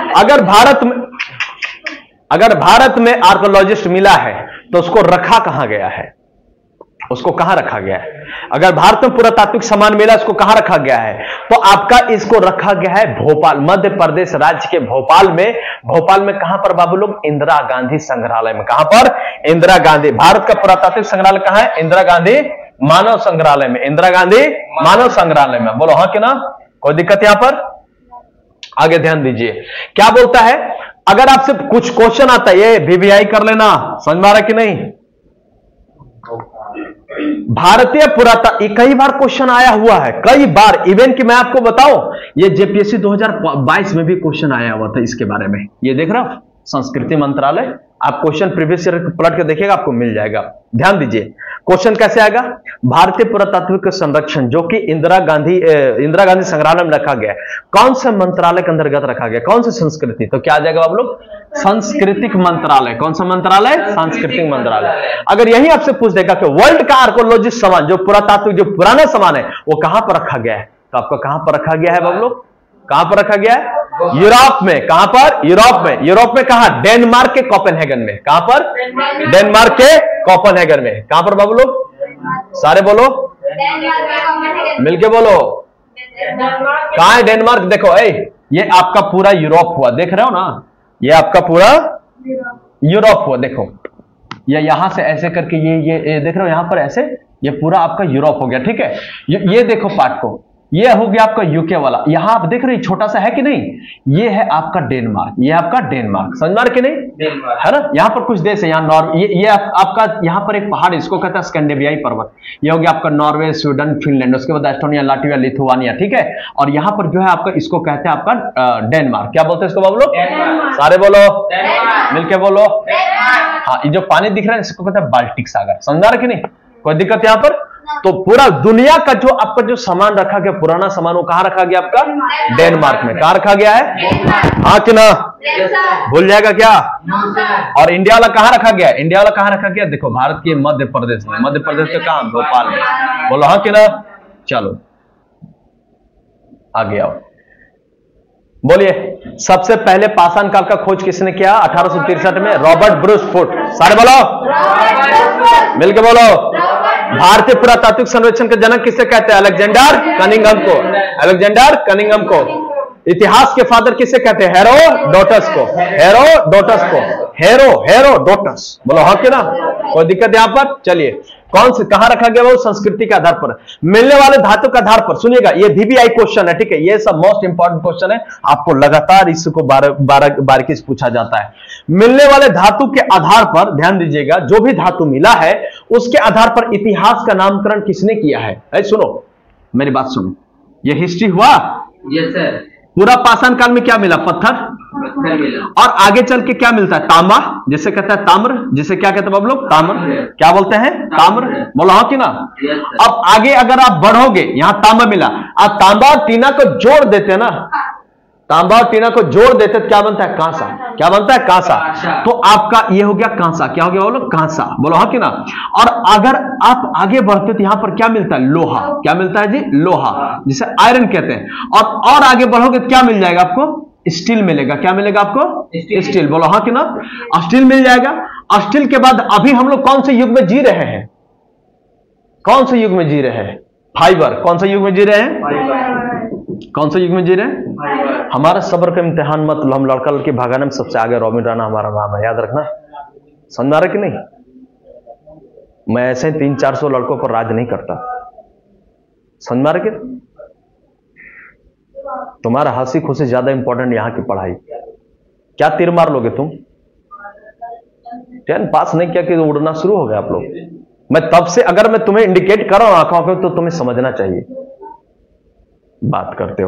अगर भारत में आर्कोलॉजिस्ट मिला है तो उसको रखा कहां गया है? उसको कहां रखा गया है? अगर भारत में पुरातात्विक सामान मिला, इसको कहां रखा गया है? तो आपका इसको रखा गया है भोपाल, मध्य प्रदेश राज्य के भोपाल में कहां पर बाबू लोग? इंदिरा गांधी संग्रहालय में। कहां पर? इंदिरा गांधी। भारत का पुरातात्विक संग्रहालय कहां है? इंदिरा गांधी मानव संग्रहालय में। इंदिरा गांधी मानव संग्रहालय में। बोलो हाँ कि ना। कोई दिक्कत यहां पर? आगे ध्यान दीजिए क्या बोलता है। अगर आपसे कुछ क्वेश्चन आता है, ये VVI कर लेना। समझ में आ रहा कि नहीं? भारतीय पुरातत्व कई बार क्वेश्चन आया हुआ है, कई बार। इवन कि मैं आपको बताऊं, ये JPSC 2022 में भी क्वेश्चन आया हुआ था इसके बारे में। ये देख रहा हूं संस्कृति मंत्रालय। आप क्वेश्चन प्रीवियस ईयर पलट के देखिएगा, आपको मिल जाएगा। ध्यान दीजिए क्वेश्चन कैसे आएगा। भारतीय पुरातात्विक संरक्षण जो कि इंदिरा गांधी संग्रहालय में रखा गया है, कौन से मंत्रालय के अंतर्गत रखा गया? कौन सी संस्कृति? तो क्या आ जाएगा आप लोग? सांस्कृतिक मंत्रालय। कौन सा मंत्रालय? सांस्कृतिक मंत्रालय। अगर यही आपसे पूछ देगा कि वर्ल्ड का आर्कोलॉजिस्ट सामान, जो पुरातात्विक जो पुराना सामान है, वो कहां पर रखा गया है, तो आपको कहां पर रखा गया है बाबू लोग? कहां पर रखा गया है? यूरोप में। कहां पर? यूरोप में। यूरोप में कहा? डेनमार्क के कोपेनहेगन में। कहां पर? डेनमार्क के कोपेनहेगन में। कहां पर बाबू लोग? सारे बोलो, मिलके बोलो। कहां है डेनमार्क? देखो ये आपका पूरा यूरोप हुआ, देख रहे हो ना, ये आपका पूरा यूरोप हुआ। देखो ये यहां से ऐसे करके ये देख रहे हो, यहां पर ऐसे ये पूरा आपका यूरोप हो गया। ठीक है, ये देखो पार्ट को, ये हो गया आपका यूके वाला। यहां आप देख रहे छोटा सा है कि नहीं, ये है आपका डेनमार्क, ये आपका डेनमार्क, समझ मार के नहीं है ना। यहां पर कुछ देश है, यहाँ ये आपका यहां पर एक पहाड़, इसको कहता है स्कैंडिनेवियाई पर्वत। ये हो गया आपका नॉर्वे, स्वीडन, फिनलैंड, उसके बाद एस्टोनिया, लाटविया, लिथुआनिया। ठीक है, और यहां पर जो है आपका, इसको कहते हैं आपका डेनमार्क। क्या बोलते हैं इसको बाबू लोग? सारे बोलो, मिलके बोलो। हाँ, ये जो पानी दिख रहा है इसको कहते हैं बाल्टिक सागर, समझा रहे कि नहीं? कोई दिक्कत यहां पर? तो पूरा दुनिया का जो आपका जो सामान रखा गया, पुराना सामान, वो कहां रखा गया आपका? डेनमार्क में। कहां रखा गया है? हाँ कि ना? भूल जाएगा क्या? और इंडिया वाला कहां रखा गया? इंडिया वाला कहां रखा गया? देखो भारत के मध्य प्रदेश में। मध्य प्रदेश के कहां? भोपाल में। बोलो हाँ कि ना? चलो आगे आओ, बोलिए। सबसे पहले पाषाण काल का खोज किसने किया? 1863 में रॉबर्ट ब्रूस फुट। सारे बोलो, मिलके बोलो। भारतीय पुरातात्विक सर्वेक्षण का जनक किसे कहते हैं? अलेक्जेंडर कनिंघम को। अलेक्जेंडर कनिंघम को। इतिहास के फादर किसे कहते हैं? हेरोडोटस को। हेरोडोटस को। हेरोडोटस। बोलो हाँ कि ना? कोई दिक्कत यहां पर? चलिए, कौन से कहां रखा गया? वो संस्कृति के आधार पर, मिलने वाले धातु के आधार पर। सुनिएगा, ये VVI क्वेश्चन है। ठीक है, ये सब मोस्ट इंपॉर्टेंट क्वेश्चन है, आपको लगातार इसको बारीकी से पूछा जाता है। मिलने वाले धातु के आधार पर ध्यान दीजिएगा, जो भी धातु मिला है उसके आधार पर इतिहास का नामकरण किसने किया है? सुनो मेरी बात सुनो, ये हिस्ट्री हुआ। Yes sir. पूरा पाषाण काल में क्या मिला? पत्थर मिला। और आगे चल के क्या मिलता है? तांबा, जिसे कहता है ताम्र, जिसे क्या कहते हैं आप लोग? ताम्र। क्या बोलते हैं? ताम्र। बोलो हाँ कि ना? अब आगे अगर आप बढ़ोगे, यहां तांबा मिला, आप तांबा और टीना को जोड़ देते हैं ना, तांबा और टीना को जोड़ देते तो क्या बनता है? कांसा। क्या बनता है? कांसा। तो आपका ये हो गया कांसा। क्या हो गया बोलो? कांसा। बोलो हाँ कि ना? और अगर आप आगे बढ़ते तो यहां पर क्या मिलता है? लोहा। क्या मिलता है जी? लोहा, जिसे आयरन कहते हैं। और आगे बढ़ोगे तो क्या मिल जाएगा आपको? स्टील मिलेगा। क्या मिलेगा आपको? स्टील। बोलो हाँ कि ना? स्टील मिल जाएगा। स्टील के बाद अभी हम लोग कौन से युग में जी रहे हैं? कौन से युग में जी रहे हैं? फाइबर। कौन सा युग में जी रहे हैं? कौन सा युग में जी रहे हैं? हमारा सब्र का इम्तिहान मत लो, हम लड़का लड़की भागाने में सबसे आगे रॉबिन राणा हमारा नाम है, याद रखना। समझा रहे कि नहीं? मैं ऐसे 300-400 लड़कों पर राज नहीं करता, समझ रहे कि? तुम्हारा हंसी खुशी ज्यादा इंपॉर्टेंट यहाँ की पढ़ाई। क्या तीर मार लोगे तुम? 10 पास नहीं किया कि उड़ना शुरू हो गया आप लोग। मैं तब से अगर मैं तुम्हें इंडिकेट कर रहा हूं आंखों में, तो तुम्हें समझना चाहिए। बात करते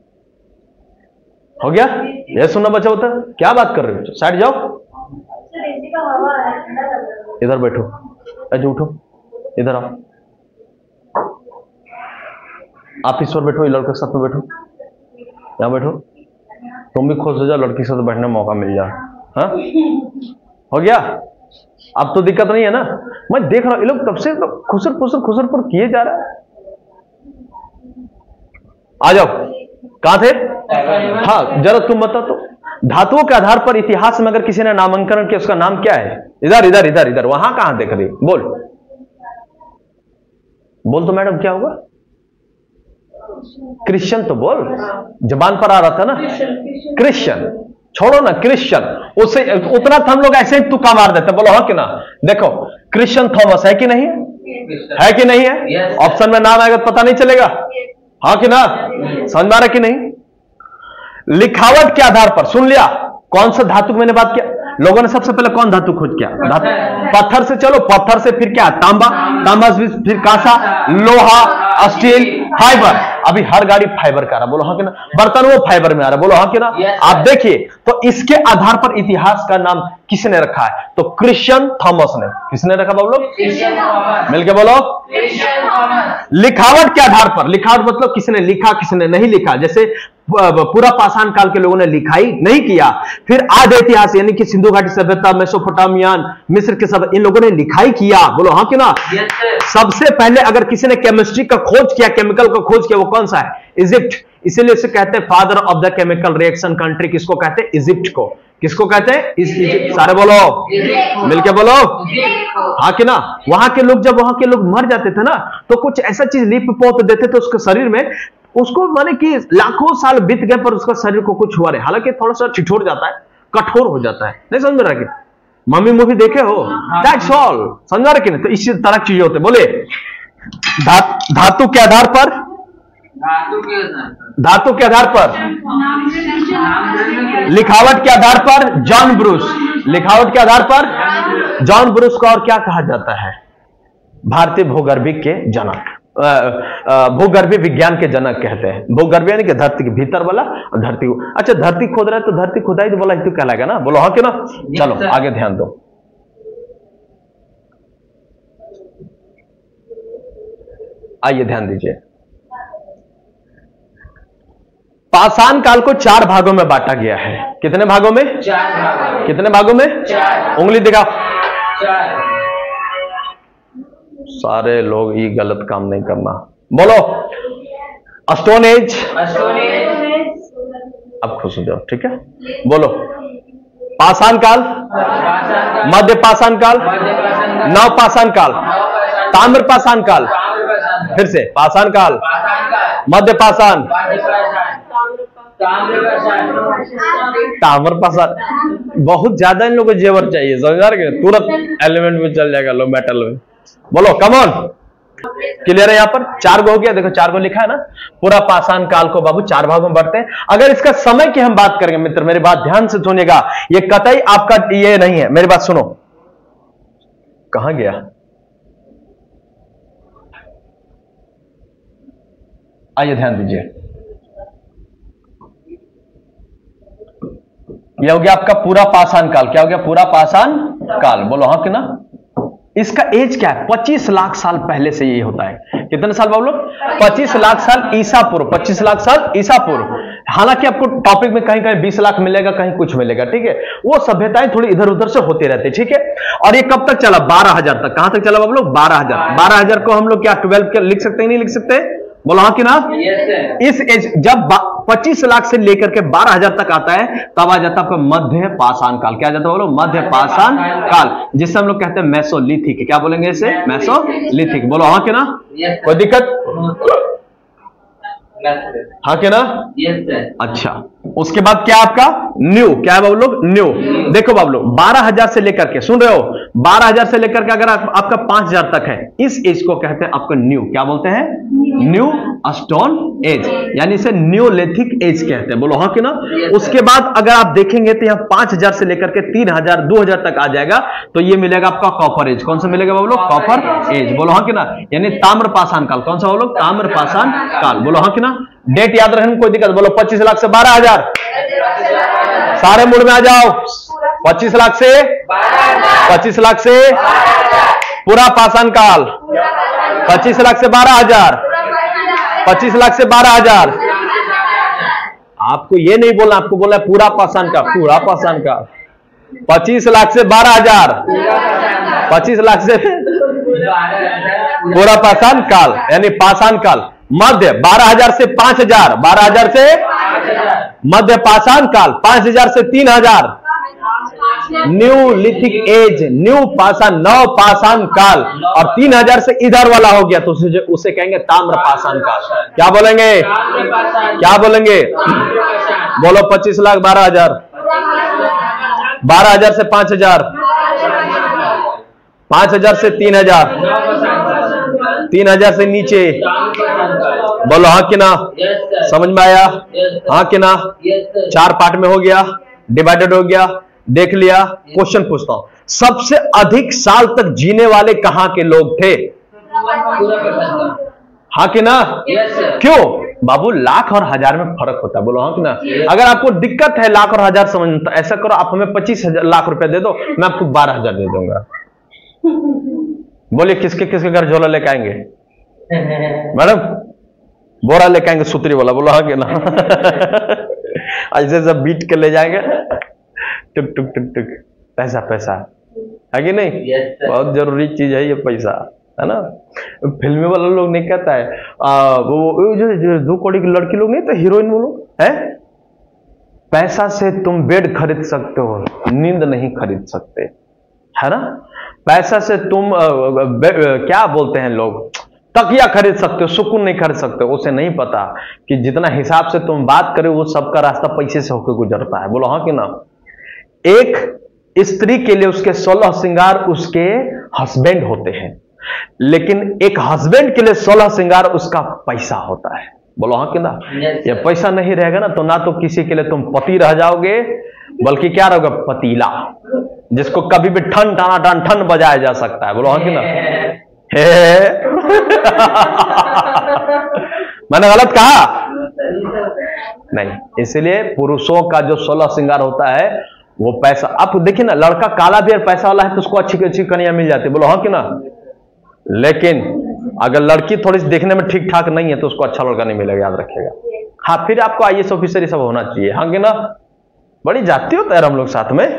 हो गया? यह सुनना बचा होता है? क्या बात कर रहे हो? साइड जाओ, इधर बैठो, ऐसे उठो, इधर आओ, आप इस पर बैठो, ये लड़के के साथ में बैठो, यहां बैठो। तुम भी खुश हो जाओ, लड़की के साथ बैठने का मौका मिल जाए। हाँ, हो गया? अब तो दिक्कत नहीं है ना? मैं देख रहा हूं ये लोग तब से खुसर पर किए जा रहा है। आ जाओ, कहां थे? हाँ, जरा तुम बता तो, धातुओं के आधार पर इतिहास में अगर किसी ने नामांकन किया, उसका नाम क्या है? इधर इधर इधर इधर, वहां कहां देख रही? बोल तो मैडम, क्या होगा? क्रिश्चियन तो बोल, जबान पर आ रहा था ना, क्रिश्चियन। छोड़ो ना, क्रिश्चियन, उससे उतना तो हम लोग ऐसे ही तुक्का मार देते। बोलो हाँ कि ना? देखो, क्रिश्चियन थॉमस है कि नहीं है कि नहीं है? ऑप्शन में नाम आएगा तो पता नहीं चलेगा? हाँ कि ना? समझ में आ रहा कि नहीं? लिखावट के आधार पर, सुन लिया कौन सा धातु मैंने बात किया? लोगों ने सबसे पहले कौन धातु खोज किया? धातु पत्थर से। चलो पत्थर से फिर क्या? तांबा से फिर कांसा, लोहा, स्टील, फाइबर। अभी हर गाड़ी फाइबर का आ रहा, बोलो हाँ कि ना? बर्तन वो फाइबर में आ रहा, बोलो हाँ कि ना? आप देखिए तो इसके आधार पर इतिहास का नाम किसने रखा है? तो क्रिश्चियन थॉमस ने। किसने रखा बाबू लोग? मिलके बोलो। लिखावट के आधार पर, लिखावट मतलब किसने लिखा किसने नहीं लिखा। जैसे पूरा पाषाण काल के लोगों ने लिखाई नहीं किया, फिर आदि इतिहास यानी कि सिंधु घाटी सभ्यता, मेसोपोटामियन, मिस्र के सब, इन लोगों ने लिखाई किया, बोलो हाँ कि ना? सबसे पहले अगर किसी ने केमिस्ट्री का खोज किया, केमिकल का खोज किया, वो कौन सा है? इजिप्ट। इसीलिए इसे कहते हैं father of the chemical reaction country. किसको कहते हैं? इजिप्ट को। किसको कहते हैं? इजिप्ट। सारे बोलो, मिलके बोलो, हाँ कि ना। वहां के लोग, जब वहां के लोग मर जाते थे ना, तो कुछ ऐसा चीज लिप पोत देते थे उसके शरीर में, उसको माने कि लाखों साल बीत गए पर उसका शरीर को कुछ हुआ नहीं। हालांकि थोड़ा सा ठिठुर जाता है, कठोर हो जाता है, नहीं समझ में रहा कि मम्मी मूवी देखे हो, दैट्स ऑल, समझा रहे कि नहीं। तो इसी तरह चीजें होते। बोले धातु के आधार पर, धातु के आधार पर, लिखावट के आधार पर जॉन ब्रूस, लिखावट के आधार पर जॉन ब्रूस को और क्या कहा जाता है? भारतीय भूगर्भिक के जनक, भूगर्भीय विज्ञान के जनक कहते हैं। भूगर्भ यानी कि धरती के भीतर वाला, और धरती को, अच्छा धरती खोद रहा है तो धरती खुदाई तो बोला ही तो कहलाएगा ना, बोलो हाँ कि ना। चलो आगे ध्यान दो, आइए ध्यान दीजिए। पाषाण काल को 4 भागों में बांटा गया है। कितने भागों में? 4 भागों। कितने भागों में? 4। उंगली दिखाओ। 4। सारे लोग ये गलत काम नहीं करना। बोलो स्टोन एज, अब खुश हो जाओ, ठीक है। बोलो पाषाण काल, मध्य पाषाण काल, नव पाषाण काल, ताम्र पाषाण काल, फिर से पाषाण काल, मध्य पाषाण, ताम्र पाषाण। बहुत ज्यादा इन लोगों को जेवर चाहिए, समझ रहे, तुरंत एलिमेंट में चल जाएगा लो, मेटल में। बोलो कम ऑन, क्लियर है? यहां पर 4 गो हो गया, देखो 4 गो लिखा है ना। पूरा पाषाण काल को बाबू 4 भागों में बांटते हैं। अगर इसका समय की हम बात करेंगे मित्र, मेरी बात ध्यान से सुनिएगा, ये कतई आपका ये नहीं है, मेरी बात सुनो। कहां गया? आइए ध्यान दीजिए, यह हो गया आपका पूरा पाषाण काल। क्या हो गया? पूरा पाषाण काल। बोलो हाँ कि ना। इसका एज क्या है? 25 लाख साल पहले से ये होता है। कितने साल बाबू लोग? 25 लाख साल ईसा पूर्व, 25 लाख साल ईसा पूर्व। हालांकि आपको टॉपिक में कहीं कहीं 20 लाख मिलेगा, कहीं कुछ मिलेगा, ठीक है। वो सभ्यताएं थोड़ी इधर उधर से होते रहते, ठीक है। और ये कब तक चला? 12,000 तक। कहां तक चला बाबू लोग? 12,000। 12,000 को हम लोग क्या 12 लिख सकते हैं, नहीं लिख सकते? बोलो हाँ कि ना। इस एज जब 25 लाख से लेकर के 12,000 तक आता है, तब आ जाता है आपका मध्य पाषाण काल। क्या आ जाता है बोलो? मध्य पाषाण काल, जिससे हम लोग कहते हैं मेसोलिथिक। क्या बोलेंगे इसे? मेसोलिथिक। बोलो हाँ कि ना। कोई दिक्कत? हाँ क्या ना? अच्छा, उसके बाद क्या आपका न्यू, क्या है बाबू लोग? न्यू। देखो बाबू लोग 12,000 से लेकर के, सुन रहे हो, 12,000 से लेकर के अगर आपका 5,000 तक है, इस एज को कहते हैं आपका न्यू। क्या बोलते हैं? न्यू स्टोन एज, यानी इसे न्यूलिथिक एज कहते हैं। बोलो हाँ कि ना। उसके बाद अगर आप देखेंगे तो यहाँ 5,000 से लेकर के 3,000 2,000 तक आ जाएगा, तो ये मिलेगा आपका कॉपर एज। कौन सा मिलेगा बाबू लोग? Copper age. बोलो हाँ कि ना। यानी ताम्र पाषाण काल। कौन सा बाबू लोग? ताम्र पाषाण काल। बोलो हाँ कि ना। डेट याद रखने कोई दिक्कत? बोलो 25 लाख से 12,000। सारे मूड में आ जाओ। 25 लाख से 25 लाख से पूरा पाषाण काल, 25 लाख से 12,000, 25 लाख से 12,000। आपको ये नहीं बोलना, आपको बोलना है पूरा पाषाण काल, पूरा पाषाण काल। 25 लाख से 12,000, 25 लाख से पूरा पाषाण काल, यानी पाषाण काल। मध्य 12,000 से 5,000, 12,000 से मध्य पाषाण काल, 5,000 से 3,000 न्यू लिथिक एज, न्यू पाषाण, नव पाषाण काल। और 3,000 से इधर वाला हो गया तो उसे कहेंगे ताम्र पाषाण काल। क्या बोलेंगे? क्या बोलेंगे? बोलो 25 लाख 12,000, 12,000 से 5,000, 5,000 से 3,000, 3,000 से नीचे। बोलो हाँ कि ना। समझ में आया? हाँ कि ना। 4 पार्ट में हो गया, डिवाइडेड हो गया, देख लिया। क्वेश्चन पूछता हूं, सबसे अधिक साल तक जीने वाले कहां के लोग थे? हाँ कि ना। क्यों बाबू? लाख और हजार में फर्क होता है। बोलो हाँ कि ना। अगर आपको दिक्कत है लाख और हजार समझ, तो ऐसा करो, आप हमें 25 लाख रुपए दे दो, मैं आपको 12,000 दे दूंगा। बोलिए किसके किसके घर झोला लेके आएंगे? मैडम बोरा लेके आएंगे, सूत्री वाला। बोलो हाँ कि ना। ऐसे सब बीट के ले जाएंगे, टुक टुक टुक टुक। पैसा पैसा है कि नहीं? बहुत जरूरी चीज है ये पैसा, है ना। फिल्मी वाला लोग नहीं कहता है वो जो 2 करोड़ की लड़की लोग नहीं तो हीरोइन वो लोग है, पैसा से तुम बेड खरीद सकते हो, नींद नहीं खरीद सकते, है ना। पैसा से तुम क्या बोलते हैं लोग, तकिया खरीद सकते हो, सुकून नहीं खरीद सकते। उसे नहीं पता कि जितना हिसाब से तुम बात करो वो सबका रास्ता पैसे से होकर गुजरता है। बोलो हाँ कि ना। एक स्त्री के लिए उसके 16 श्रृंगार उसके हस्बैंड होते हैं, लेकिन एक हस्बैंड के लिए 16 श्रृंगार उसका पैसा होता है। बोलो हाँ कि ना। ये पैसा नहीं रहेगा ना तो ना तो किसी के लिए तुम पति रह जाओगे, बल्कि क्या रहोगे, पतीला, जिसको कभी भी ठन टाना टन ठन बजाया जा सकता है। बोलो हाँ कि ना। मैंने गलत कहा नहीं। इसलिए पुरुषों का जो 16 श्रृंगार होता है वो पैसा। आप देखिए ना, लड़का काला भी और पैसा वाला है तो उसको अच्छी अच्छी कन्या मिल जाती है। बोलो हाँ कि ना। लेकिन अगर लड़की थोड़ी सी देखने में ठीक ठाक नहीं है तो उसको अच्छा लड़का नहीं मिलेगा, याद रखिएगा। हाँ, फिर आपको IAS ऑफिसर ये सब होना चाहिए। हाँ कि ना। बड़ी जाती होता है हम लोग साथ में।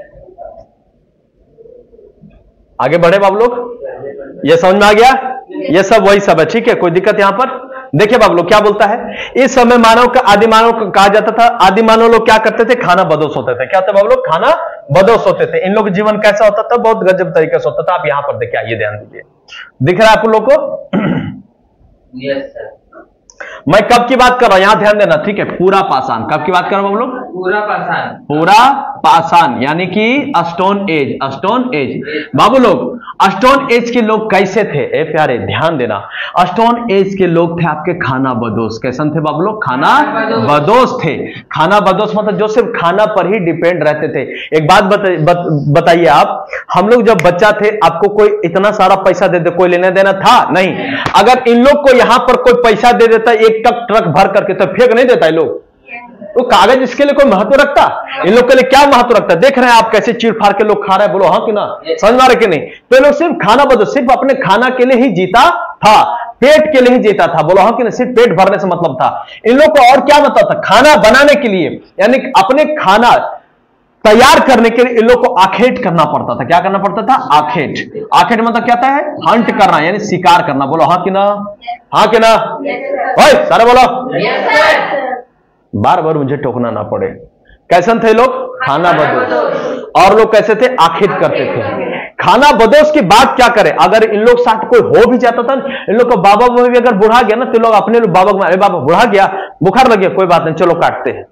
आगे बढ़े बाबू लोग, ये समझ में आ गया। ये सब वही सब है, ठीक है, कोई दिक्कत यहां पर। देखिए बाबू लोग क्या बोलता है, इस समय मानव का आदि मानव कहा जाता था। आदि मानव लोग क्या करते थे, खाना बदोश होते थे। क्या होता बाबू लोग, खाना बदोश होते थे। इन लोग जीवन कैसा होता था, बहुत गजब तरीके से होता था। आप यहां पर देखिए, आइए ध्यान दीजिए, दिख रहा है आप लोग को। Yes sir. मैं कब की बात कर रहा हूं, यहां ध्यान देना, ठीक है। पूरा पाषाण, कब की बात कर रहा हूं हम लोग, पूरा पाषाण। पूरा पाषाण यानी कि स्टोन एज। स्टोन एज बाबू लोग, स्टोन एज के लोग कैसे थे, ए प्यारे ध्यान देना। स्टोन एज के लोग थे आपके खाना बदोश। कैसे थे बाबू लोग, खाना बदोश थे। खाना बदोश मतलब जो सिर्फ खाना पर ही डिपेंड रहते थे। एक बात बताइए आप, हम लोग जब बच्चा थे आपको कोई इतना सारा पैसा दे दे, कोई लेना देना था नहीं। अगर इन लोग को यहां पर कोई पैसा दे देता एक ट्रक भर करके तो फेंक नहीं देता। लोग तो कागज इसके लिए कोई महत्व रखता, इन लोग के लिए क्या महत्व रखता। देख रहे हैं आप कैसे चीर फाड़ के लोग खा रहे हैं। बोलो हाँ कि ना, समझ में आ रहे कि नहीं। तो ये लोग सिर्फ खाना बदोश, सिर्फ अपने खाना के लिए ही जीता था, पेट के लिए ही जीता था। बोलो हाँ कि नहीं, सिर्फ पेट भरने से मतलब था। इन लोग को और क्या मतलब था, खाना बनाने के लिए, यानी अपने खाना तैयार करने के लिए इन लोग को आखेट करना पड़ता था। क्या करना पड़ता था, आखेट। आखेट मतलब क्या होता है, हंट करना यानी शिकार करना। बोलो हाँ कि ना, हाँ कि ना। ओए सारे बोलो, बार बार मुझे टोकना ना पड़े। कैसे थे लोग, खाना बदोश। और लोग कैसे थे, आखेट करते थे। खाना बदोश की बात क्या करें, अगर इन लोग साथ कोई हो भी जाता था, इन लोग को बाबा भी अगर बुढ़ा गया ना तो लोग अपने लोग बाबा को, अरे बाबा बुढ़ा गया, बुखार लग गया, कोई बात नहीं चलो काटते हैं।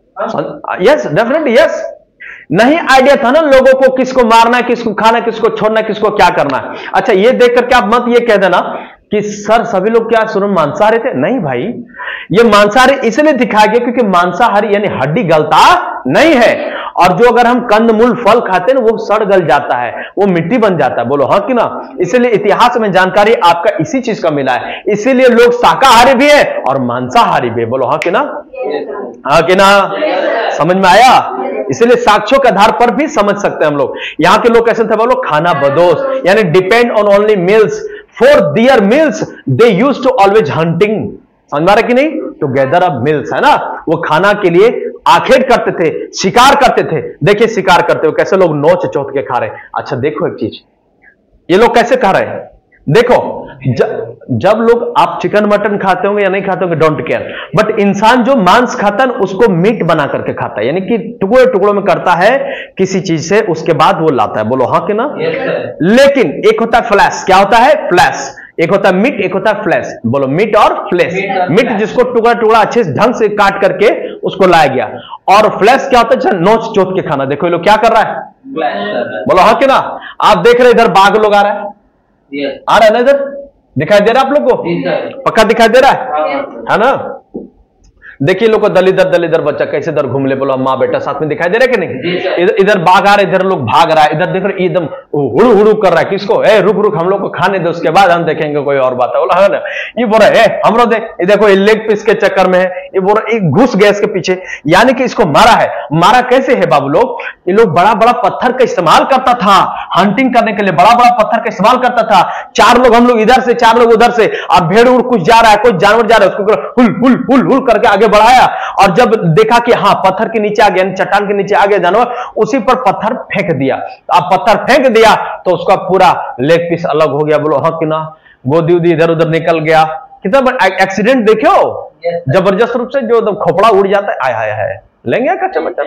Yes definitely yes. नहीं आइडिया था ना लोगों को किसको मारना, किसको खाना, किसको छोड़ना, किसको क्या करना है। अच्छा ये देख करके आप मत ये कह देना कि सर सभी लोग क्या शुरू में मांसाहारी थे। नहीं भाई, ये मांसाहारी इसलिए दिखाया गया क्योंकि मांसाहारी यानी हड्डी गलता नहीं है। और जो अगर हम कंदमूल फल खाते हैं वो सड़ गल जाता है, वो मिट्टी बन जाता है। बोलो हाँ कि ना। इसलिए इतिहास में जानकारी आपका इसी चीज का मिला है। इसीलिए लोग शाकाहारी भी है और मांसाहारी भी है। बोलो हाँ कि ना, हाँ कि ना। समझ में आया। इसलिए साक्ष्यों के आधार पर भी समझ सकते हैं हम लोग। यहां के लोग कैसे थे बोलो, खाना बदोश यानी depend on only meals. For their meals they used to always hunting. समझ में आ रहा कि नहीं, तो गैदर अप मिल्स, है ना। वो खाना के लिए आखेट करते थे, शिकार करते थे। देखिए शिकार करते हुए कैसे लोग नोच चोट के खा रहे। अच्छा देखो एक चीज, ये लोग कैसे खा रहे हैं। देखो जब लोग आप चिकन मटन खाते होंगे या नहीं खाते होंगे डोंट केयर, बट इंसान जो मांस खाता है उसको मीट बना करके खाता है, यानी कि टुकड़े टुकड़ों में करता है किसी चीज से, उसके बाद वो लाता है। बोलो हाँ कि ना। लेकिन एक होता है फ्लैश। क्या होता है, फ्लैश। एक होता है मीट, एक होता है फ्लैश। बोलो मीट और फ्लैश। मीट जिसको टुकड़ा टुकड़ा अच्छे ढंग से काट करके उसको लाया गया, और फ्लैश क्या होता है, नोच चोट के खाना। देखो ये लोग क्या कर रहा है, बोलो हाँ कि ना। आप देख रहे इधर बाघ लोग आ रहा है, आ रहा है ना, इधर दिखाई दे रहा है आप लोग को, पक्का दिखाई दे रहा है ना। देखिए लोग को दलिदर बच्चा कैसे इधर घूम ले। बोलो माँ बेटा साथ में दिखाई दे रहा है कि नहीं। इधर बाघ आ रहा है, इधर लोग भाग रहा है, इधर देख रहे एकदम हुड़ू हुड़ू कर रहा है। किसको, ए रुक रुक हम लोग को खाने दे, उसके बाद हम देखेंगे कोई और बात है। बोला है ना, ये बोल रहा है हमरो दे, ये देखो लेग पीस के चक्कर में है, ये बोल रहा घुस गया इसके पीछे, यानी कि इसको मारा है। मारा कैसे है बाबू लोग, ये लोग बड़ा बड़ा पत्थर का इस्तेमाल करता था, हंटिंग करने के लिए बड़ा बड़ा पत्थर का इस्तेमाल करता था। 4 लोग हम लोग इधर से, 4 लोग उधर से, अब भेड़ उड़ कुछ जा रहा है, कुछ जानवर जा रहा है, उसको हुल हुल हुल हुल करके आगे बढ़ाया, और जब देखा कि हाँ पत्थर के नीचे आ गया, चट्टान के नीचे आ गया जानवर, उसी पर पत्थर फेंक दिया। अब पत्थर फेंक दिया तो उसका पूरा लेग पीस अलग हो गया। बोलो हाँ कि ना, गोदी उदी इधर उधर निकल गया। कितना एक्सीडेंट देखो, जबरदस्त रूप से जो खोपड़ा उड़ जाता है। आया है लेंगे कच्चा मटर,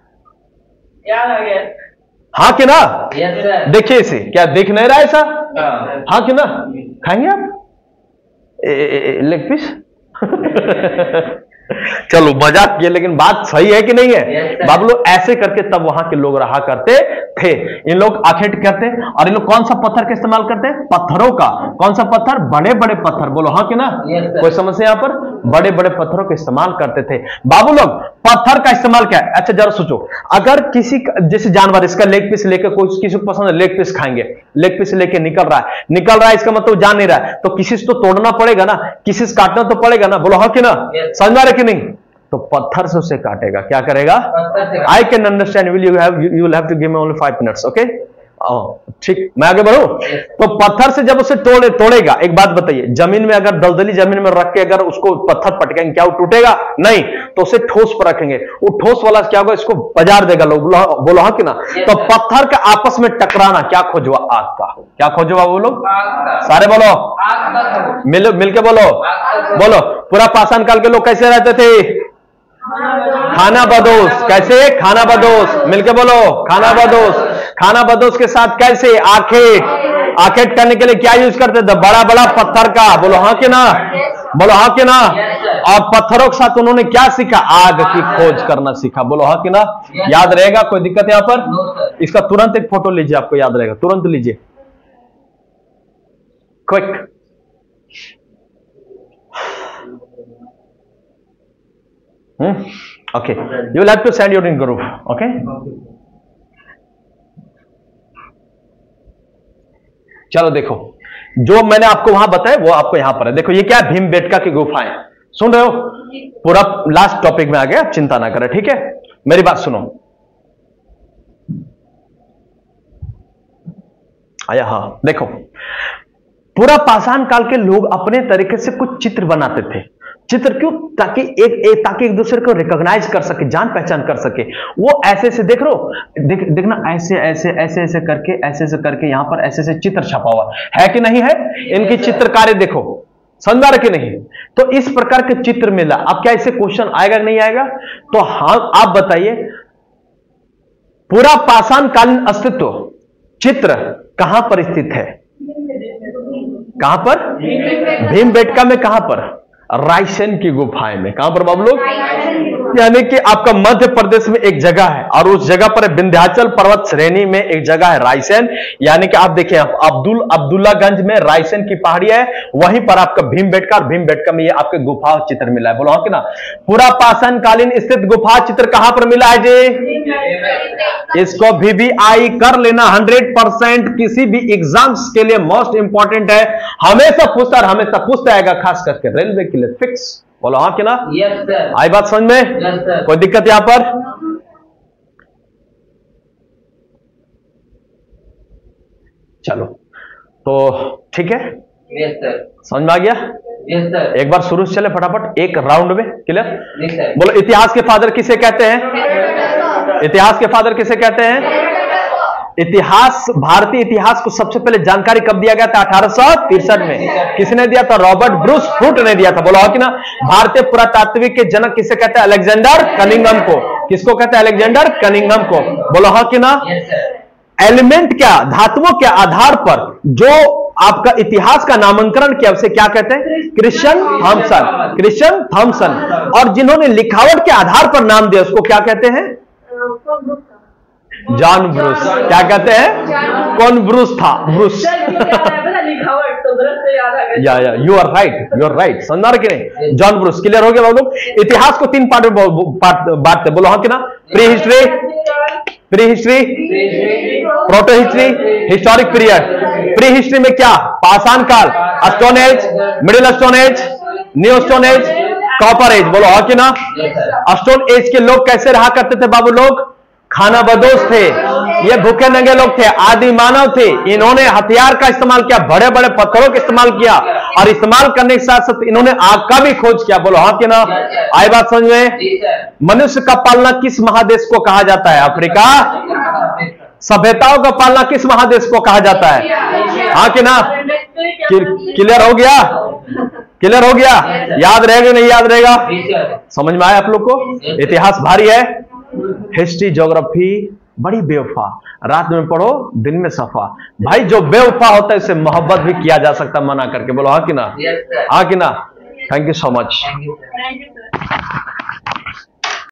हाँ कि ना? देखिए इसे, क्या देख नहीं रहा ऐसा? हाँ कि ना? खाएंगे आप लेग पीस? चलो मजाक किया, लेकिन बात सही है कि नहीं है? बाबू लोग ऐसे करके तब वहां के लोग रहा करते थे। इन लोग आखेट करते, और इन लोग कौन सा पत्थर का इस्तेमाल करते हैं? पत्थरों का। कौन सा पत्थर? बड़े बड़े पत्थर। बोलो हाँ कि ना? कोई समस्या यहाँ पर? बड़े बड़े पत्थरों का इस्तेमाल करते थे बाबू लोग। पत्थर का इस्तेमाल क्या है? अच्छा जरा सोचो, अगर किसी जैसे जानवर इसका लेग पीस लेकर, कोई किसी को पसंद है लेग पीस खाएंगे, लेग पीस लेके निकल रहा है, इसका मतलब जान नहीं रहा है, तो किसी से तो तोड़ना पड़ेगा ना, किसी से काटना तो पड़ेगा ना। बोलो हाँ कि ना? समझ में आ रहा है कि नहीं? तो पत्थर से उसे काटेगा। क्या करेगा? I can understand, will you have to give me only 5 minutes, okay? ठीक, मैं आगे बढ़ूं। तो पत्थर से जब उसे तोड़ेगा, एक बात बताइए, जमीन में अगर दलदली जमीन में रख के अगर उसको पत्थर पटकेंगे, क्या वो टूटेगा? नहीं। तो उसे ठोस पर रखेंगे, वो ठोस वाला क्या होगा? इसको बाजार देगा लोग। बोलो हाँ कि ना? तो पत्थर का आपस में टकराना क्या खोजवा? आग का। क्या खोजवा वो लोग? सारे बोलो, मिलके बोलो। पूरा पाषाण काल के लोग कैसे रहते थे? खाना बदोश। कैसे? खाना बदोश। मिलके बोलो, खाना बदोश। खाना बदोश के साथ कैसे? आखेट करने के लिए क्या यूज करते थे? बड़ा बड़ा पत्थर का। बोलो हाँ कि ना? बोलो हाँ कि ना? और पत्थरों के साथ उन्होंने क्या सीखा? आग की खोज करना सीखा। बोलो हाँ कि ना? याद रहेगा? कोई दिक्कत यहाँ पर? इसका तुरंत एक फोटो लीजिए, आपको याद रहेगा, तुरंत लीजिए, quick. Okay, you will have to send your in group, okay? चलो देखो, जो मैंने आपको वहां बताया वो आपको यहां पर है। देखो ये क्या है? भीमबेटका की गुफाएं। सुन रहे हो? पूरा लास्ट टॉपिक में आ गया, आप चिंता ना करें, ठीक है? मेरी बात सुनो। आया हाँ, देखो पूरा पाषाण काल के लोग अपने तरीके से कुछ चित्र बनाते थे। चित्र क्यों? ताकि एक दूसरे को रिकॉग्नाइज कर सके, जान पहचान कर सके। वो ऐसे से देख रो, देखना ऐसे ऐसे ऐसे ऐसे करके यहां पर ऐसे ऐसे चित्र छपा हुआ है कि नहीं है? इनकी चित्रकारी देखो, समझ रहे कि नहीं? तो इस प्रकार के चित्र मिला। अब क्या इससे क्वेश्चन आएगा नहीं आएगा? तो हाँ, आप बताइए, पूरा पाषाण कालीन अस्तित्व चित्र कहां पर स्थित है? कहां पर? भीमबेटका में। कहां पर? रायसेन की गुफाएं में। कहां पर बाबू लोग? यानी कि आपका मध्य प्रदेश में एक जगह है, और उस जगह पर विंध्याचल पर्वत श्रेणी में एक जगह है रायसेन। यानी कि आप देखिए, अब्दुल्लागंज में रायसेन की पहाड़ी है, वहीं पर आपका भीमबेटका, और भीमबेटका में ये आपके गुफा चित्र मिला है। बोलो हाँ कि ना? पूरा पाषाण कालीन स्थित गुफा चित्र कहां पर मिला है जी? इसको VVI कर लेना 100%। किसी भी एग्जाम्स के लिए मोस्ट इंपॉर्टेंट है, हमेशा पूछता आएगा, खास करके रेलवे के लिए फिक्स। बोलो हाँ कि ना? Yes sir. आई बात समझ में? Yes sir. कोई दिक्कत यहां पर? चलो तो ठीक है, यस सर। समझ में आ गया? Yes sir. एक बार शुरू से चले फटाफट, एक राउंड में, क्लियर? Yes sir. बोलो, इतिहास के फादर किसे कहते हैं? इतिहास के फादर किसे कहते हैं? इतिहास, भारतीय इतिहास को सबसे पहले जानकारी कब दिया गया था? 1863 में। किसने दिया था? रॉबर्ट ब्रूस फ्रूट ने दिया था। बोलो हाँ कि ना? भारतीय पुरातात्विक के जनक किसे कहते हैं? अलेक्जेंडर कनिंघम को। किसको कहते हैं? अलेक्जेंडर कनिंघम को। बोलो हाँ कि ना? एलिमेंट क्या, धातुओं के आधार पर जो आपका इतिहास का नामांकन किया उसे क्या कहते हैं? Christian Thomsen. और जिन्होंने लिखावट के आधार पर नाम दिया उसको क्या कहते हैं? John Bruce. क्या कहते हैं? कौन ब्रूस था? ब्रूस। या यू आर राइट, समझ कि नहीं? John Bruce. क्लियर हो गया बाबू लोग? इतिहास को 3 पार्ट में बांटते। बोलो हाँ कि ना? Pre history, proto history, historic period. Pre history में क्या? पाषाण काल, stone age, middle stone age, new stone age, copper age. बोलो हाँ कि ना? स्टोन एज के लोग कैसे रहा करते थे बाबू लोग? खाना बदोश थे, ये भूखे नंगे लोग थे, आदि मानव थे। इन्होंने हथियार का इस्तेमाल किया, बड़े बड़े पत्थरों का इस्तेमाल किया, और इस्तेमाल करने के साथ साथ इन्होंने आग का भी खोज किया। बोलो हाँ कि ना? आई बात समझ में? जी सर। मनुष्य का पालना किस महादेश को कहा जाता है? अफ्रीका। सभ्यताओं का पालना किस महादेश को कहा जाता है? हाँ कि ना? क्लियर हो गया? क्लियर हो गया? याद रहेगा नहीं याद रहेगा? जी सर। समझ में आया आप लोग को? इतिहास भारी है, हिस्ट्री ज्योग्राफी बड़ी बेवफा। रात में पढ़ो, दिन में सफा। भाई जो बेवफा होता है उससे मोहब्बत भी किया जा सकता है मना करके। बोलो हाँ कि ना? Yes sir. हाँ कि ना? Thank you so much. Thank you sir.